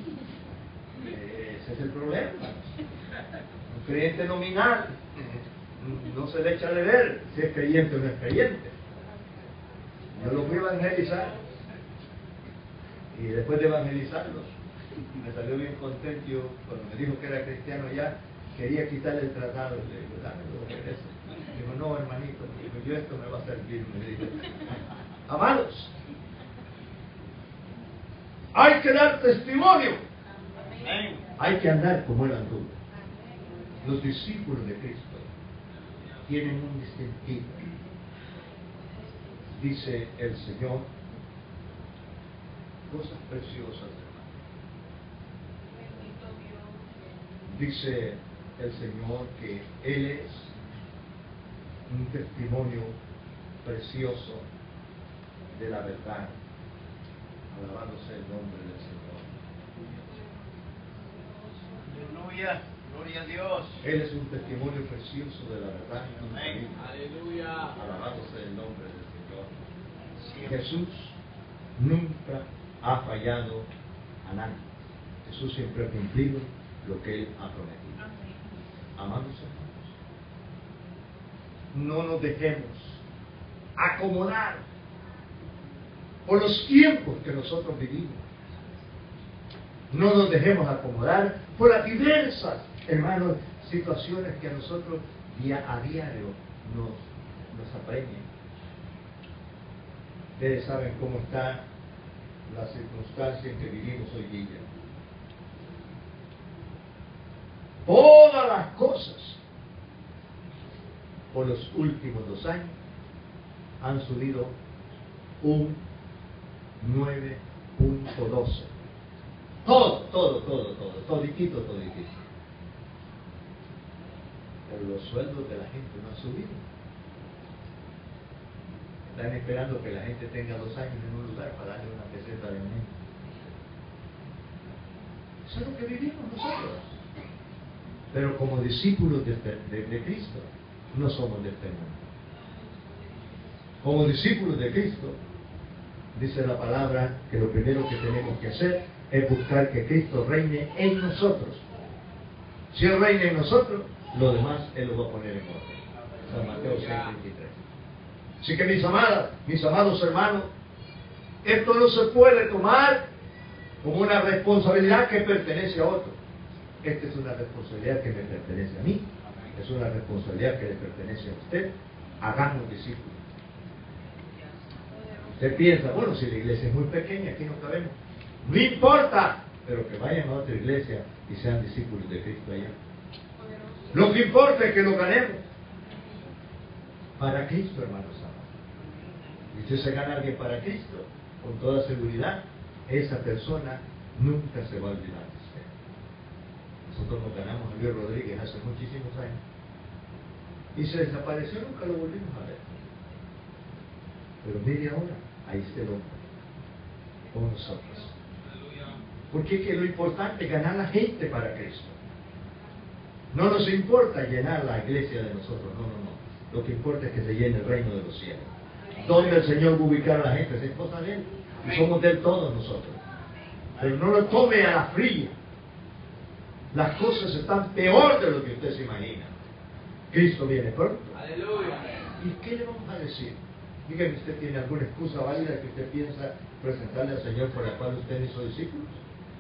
Ese es el problema. Un creyente nominal no se le echa de ver si es creyente o no es creyente. Yo lo fui a evangelizar y después de evangelizarlos me salió bien contento. Yo, cuando me dijo que era cristiano ya, quería quitarle el tratado. Le digo, dámelo de regreso. Digo, no, hermanito, digo, yo esto me va a servir, me dijo. Amados, hay que dar testimonio. Hay que andar como él anduvo. Los discípulos de Cristo tienen un distintivo. Dice el Señor cosas preciosas. Dice el Señor que Él es un testimonio precioso de la verdad. Alabado sea el nombre del Señor. Aleluya, gloria a Dios. Él es un testimonio precioso de la verdad. Amén. Aleluya. Alabado sea el nombre del Señor. Jesús nunca ha fallado a nadie. Jesús siempre ha cumplido lo que Él ha prometido. Amados hermanos, no nos dejemos acomodar por los tiempos que nosotros vivimos. No nos dejemos acomodar por las diversas, hermanos, situaciones que a nosotros a diario nos apremian. Ustedes saben cómo está la circunstancia en que vivimos hoy día. Todas las cosas por los últimos 2 años han subido un 9.12. Toditito. Pero los sueldos de la gente no han subido. Están esperando que la gente tenga 2 años en un lugar para darle una peseta de aumento. Eso es lo que vivimos nosotros. Pero como discípulos de Cristo, no somos de este mundo. Como discípulos de Cristo, dice la palabra que lo primero que tenemos que hacer es buscar que Cristo reine en nosotros. Si Él reina en nosotros, lo demás Él lo va a poner en orden. San Mateo 6:23. Así que mis amados hermanos, esto no se puede tomar como una responsabilidad que pertenece a otro. Esta es una responsabilidad que me pertenece a mí, es una responsabilidad que le pertenece a usted. Hagamos discípulos. Usted piensa, bueno, si la iglesia es muy pequeña, aquí no cabemos. No importa, pero que vayan a otra iglesia y sean discípulos de Cristo allá. Lo que importa es que lo ganemos para Cristo, hermanos amados. Y si se gana alguien para Cristo, con toda seguridad, esa persona nunca se va a olvidar de usted. Nosotros nos ganamos a Luis Rodríguez hace muchísimos años y se desapareció, nunca lo volvimos a ver. Pero mire ahora, ahí está el hombre con nosotros. Porque es que lo importante es ganar a la gente para Cristo. No nos importa llenar la iglesia de nosotros, no. Lo que importa es que se llene el reino de los cielos. Donde el Señor va a ubicar a la gente, es cosa de Él. Y somos de Él todos nosotros. Pero no lo tome a la fría. Las cosas están peor de lo que usted se imagina. Cristo viene pronto. Aleluya. ¿Y qué le vamos a decir? Dígame, ¿usted tiene alguna excusa válida que usted piensa presentarle al Señor por la cual usted hizo discípulos?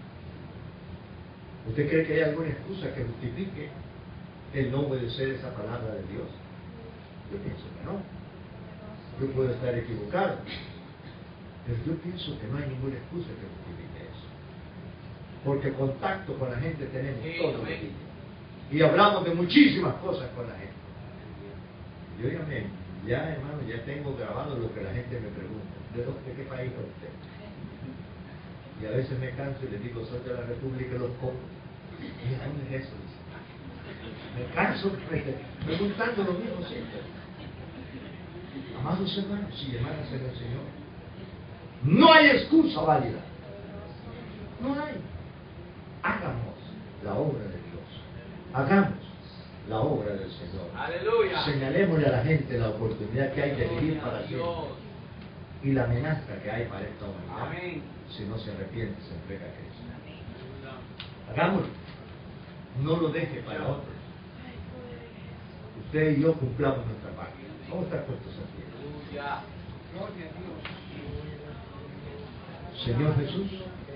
¿Usted cree que hay alguna excusa que justifique el no obedecer esa palabra de Dios? Yo pienso que no. Yo puedo estar equivocado, pero yo pienso que no hay ninguna excusa que justifique eso. Porque contacto con la gente tenemos todos los días. Y hablamos de muchísimas cosas con la gente. Yo ya hermano, ya tengo grabado lo que la gente me pregunta. ¿De qué país es usted? Y a veces me canso y les digo, soy de la República de los Congos. ¿Y a dónde es eso? Me canso preguntando lo mismo siempre. Amados hermanos y hermanas en el Señor, no hay excusa válida. No hay. Hagamos la obra de Dios. Hagamos la obra del Señor. Aleluya. Señalémosle a la gente la oportunidad que hay de vivir para siempre y la amenaza que hay para esta humanidad. Amén. Si no se arrepiente, se entrega a Cristo. Hagámoslo. No lo deje para otros. Usted y yo cumplamos nuestra parte. Vamos a estar puestos aquí. Señor Jesús,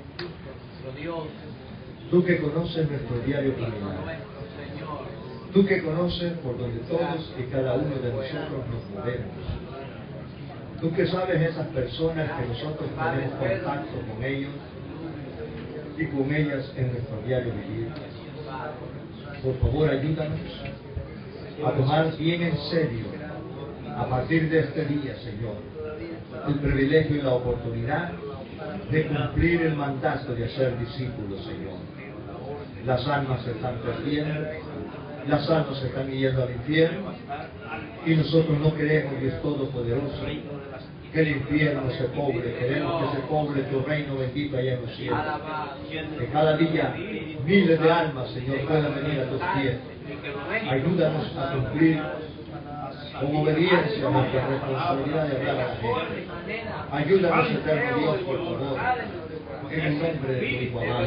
tú que conoces nuestro diario caminar, tú que conoces por donde todos y cada uno de nosotros nos movemos, tú que sabes esas personas que nosotros tenemos contacto con ellos y con ellas en nuestro diario vivir. Por favor, ayúdanos a tomar bien en serio, a partir de este día, Señor, el privilegio y la oportunidad de cumplir el mandato de hacer discípulos, Señor. Las almas se están perdiendo, las almas se están yendo al infierno, y nosotros no queremos, Dios Todopoderoso, que el infierno se cobre. Queremos que se cobre tu reino bendito allá en los cielos. Que cada día miles de almas, Señor, puedan venir a tus pies. Ayúdanos a cumplir con obediencia nuestra responsabilidad de hablar a la gente. Ayúdanos, eterno Dios, por favor, en el nombre de tu Hijo amado.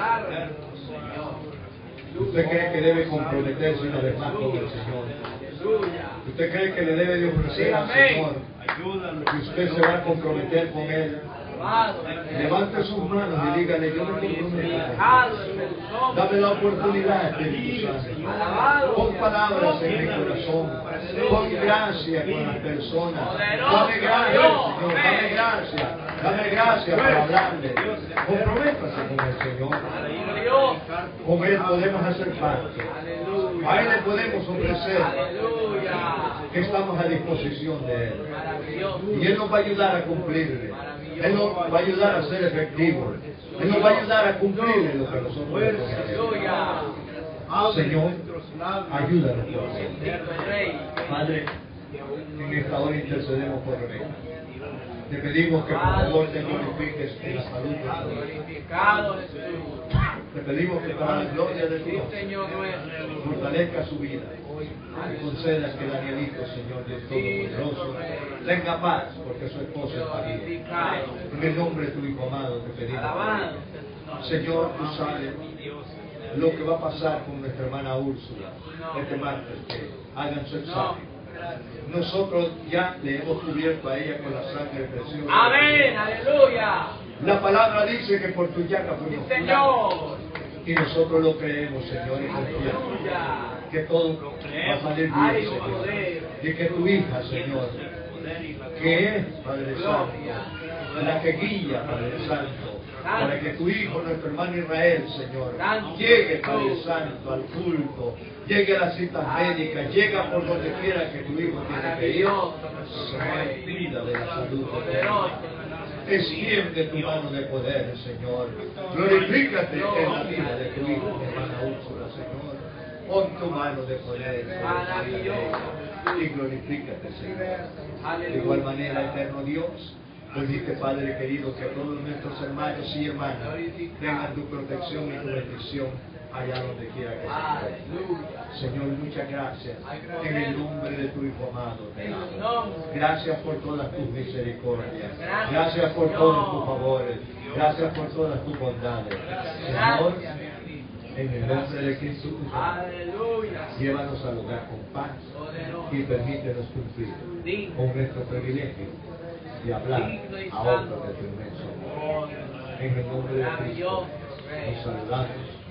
¿Usted cree que debe comprometerse una vez más con el Señor? ¿Usted cree que le debe de ofrecer al Señor que usted se va a comprometer con Él? Levante sus manos y dígale: yo me comprometo. Dame la oportunidad, Espíritu Santo. Pon palabras en mi corazón. Pon gracia con las personas. Dame gracia, Señor. Dame gracia. Dame gracia para hablarle. Comprométase con el Señor. Con Él podemos hacer parte. A Él le podemos ofrecer que estamos a disposición de Él. Y Él nos va a ayudar a cumplirle. Él nos va a ayudar a ser efectivos. Él nos va a ayudar a cumplir lo que nosotros necesitamos. Señor, ayúdanos, por favor. Padre, en esta hora intercedemos por Rebeca. Te pedimos que por favor te glorifiques en la salud de tu Hijo. Te pedimos que para la gloria de Dios fortalezca su vida. Y conceda que Danielito, Señor Dios Todopoderoso, tenga paz, porque su esposa está bien. En el nombre de tu Hijo amado te pedimos. Señor, tú sabes lo que va a pasar con nuestra hermana Úrsula este martes, que hagan su examen. Nosotros ya le hemos cubierto a ella con la sangre preciosa. Amén, aleluya. La palabra dice que por tu llaga fuimos curados. Y nosotros lo creemos, Señor, y confiamos que todo va a salir bien, Señor. Y que tu hija, Señor, que es, Padre Santo, la que guía, Padre Santo, para que tu hijo, nuestro hermano Israel, Señor, llegue, Padre Santo, al culto, llegue a las citas médicas, llegue por donde quiera que tu hijo tiene que ir. Señor, cuida de la salud de tu hijo. Extiende tu mano de poder, Señor. Glorifícate en la vida de tu hijo, mi hermana Úrsula, Señor. Pon tu mano de poder, Señor, y glorifícate, Señor. De igual manera, eterno Dios, permite, Padre querido, que todos nuestros hermanos y hermanas tengan tu protección y tu bendición allá donde quiera que se. Señor, muchas gracias en el nombre de tu Hijo amado. Gracias por todas tus misericordias. Gracias por todos tus favores. Gracias por todas tus bondades. Señor, en el nombre de Cristo, llévanos al hogar con paz y permítenos cumplir con nuestro privilegio de hablar a otros de tu inmenso amor. En el nombre de Cristo, nos saludamos.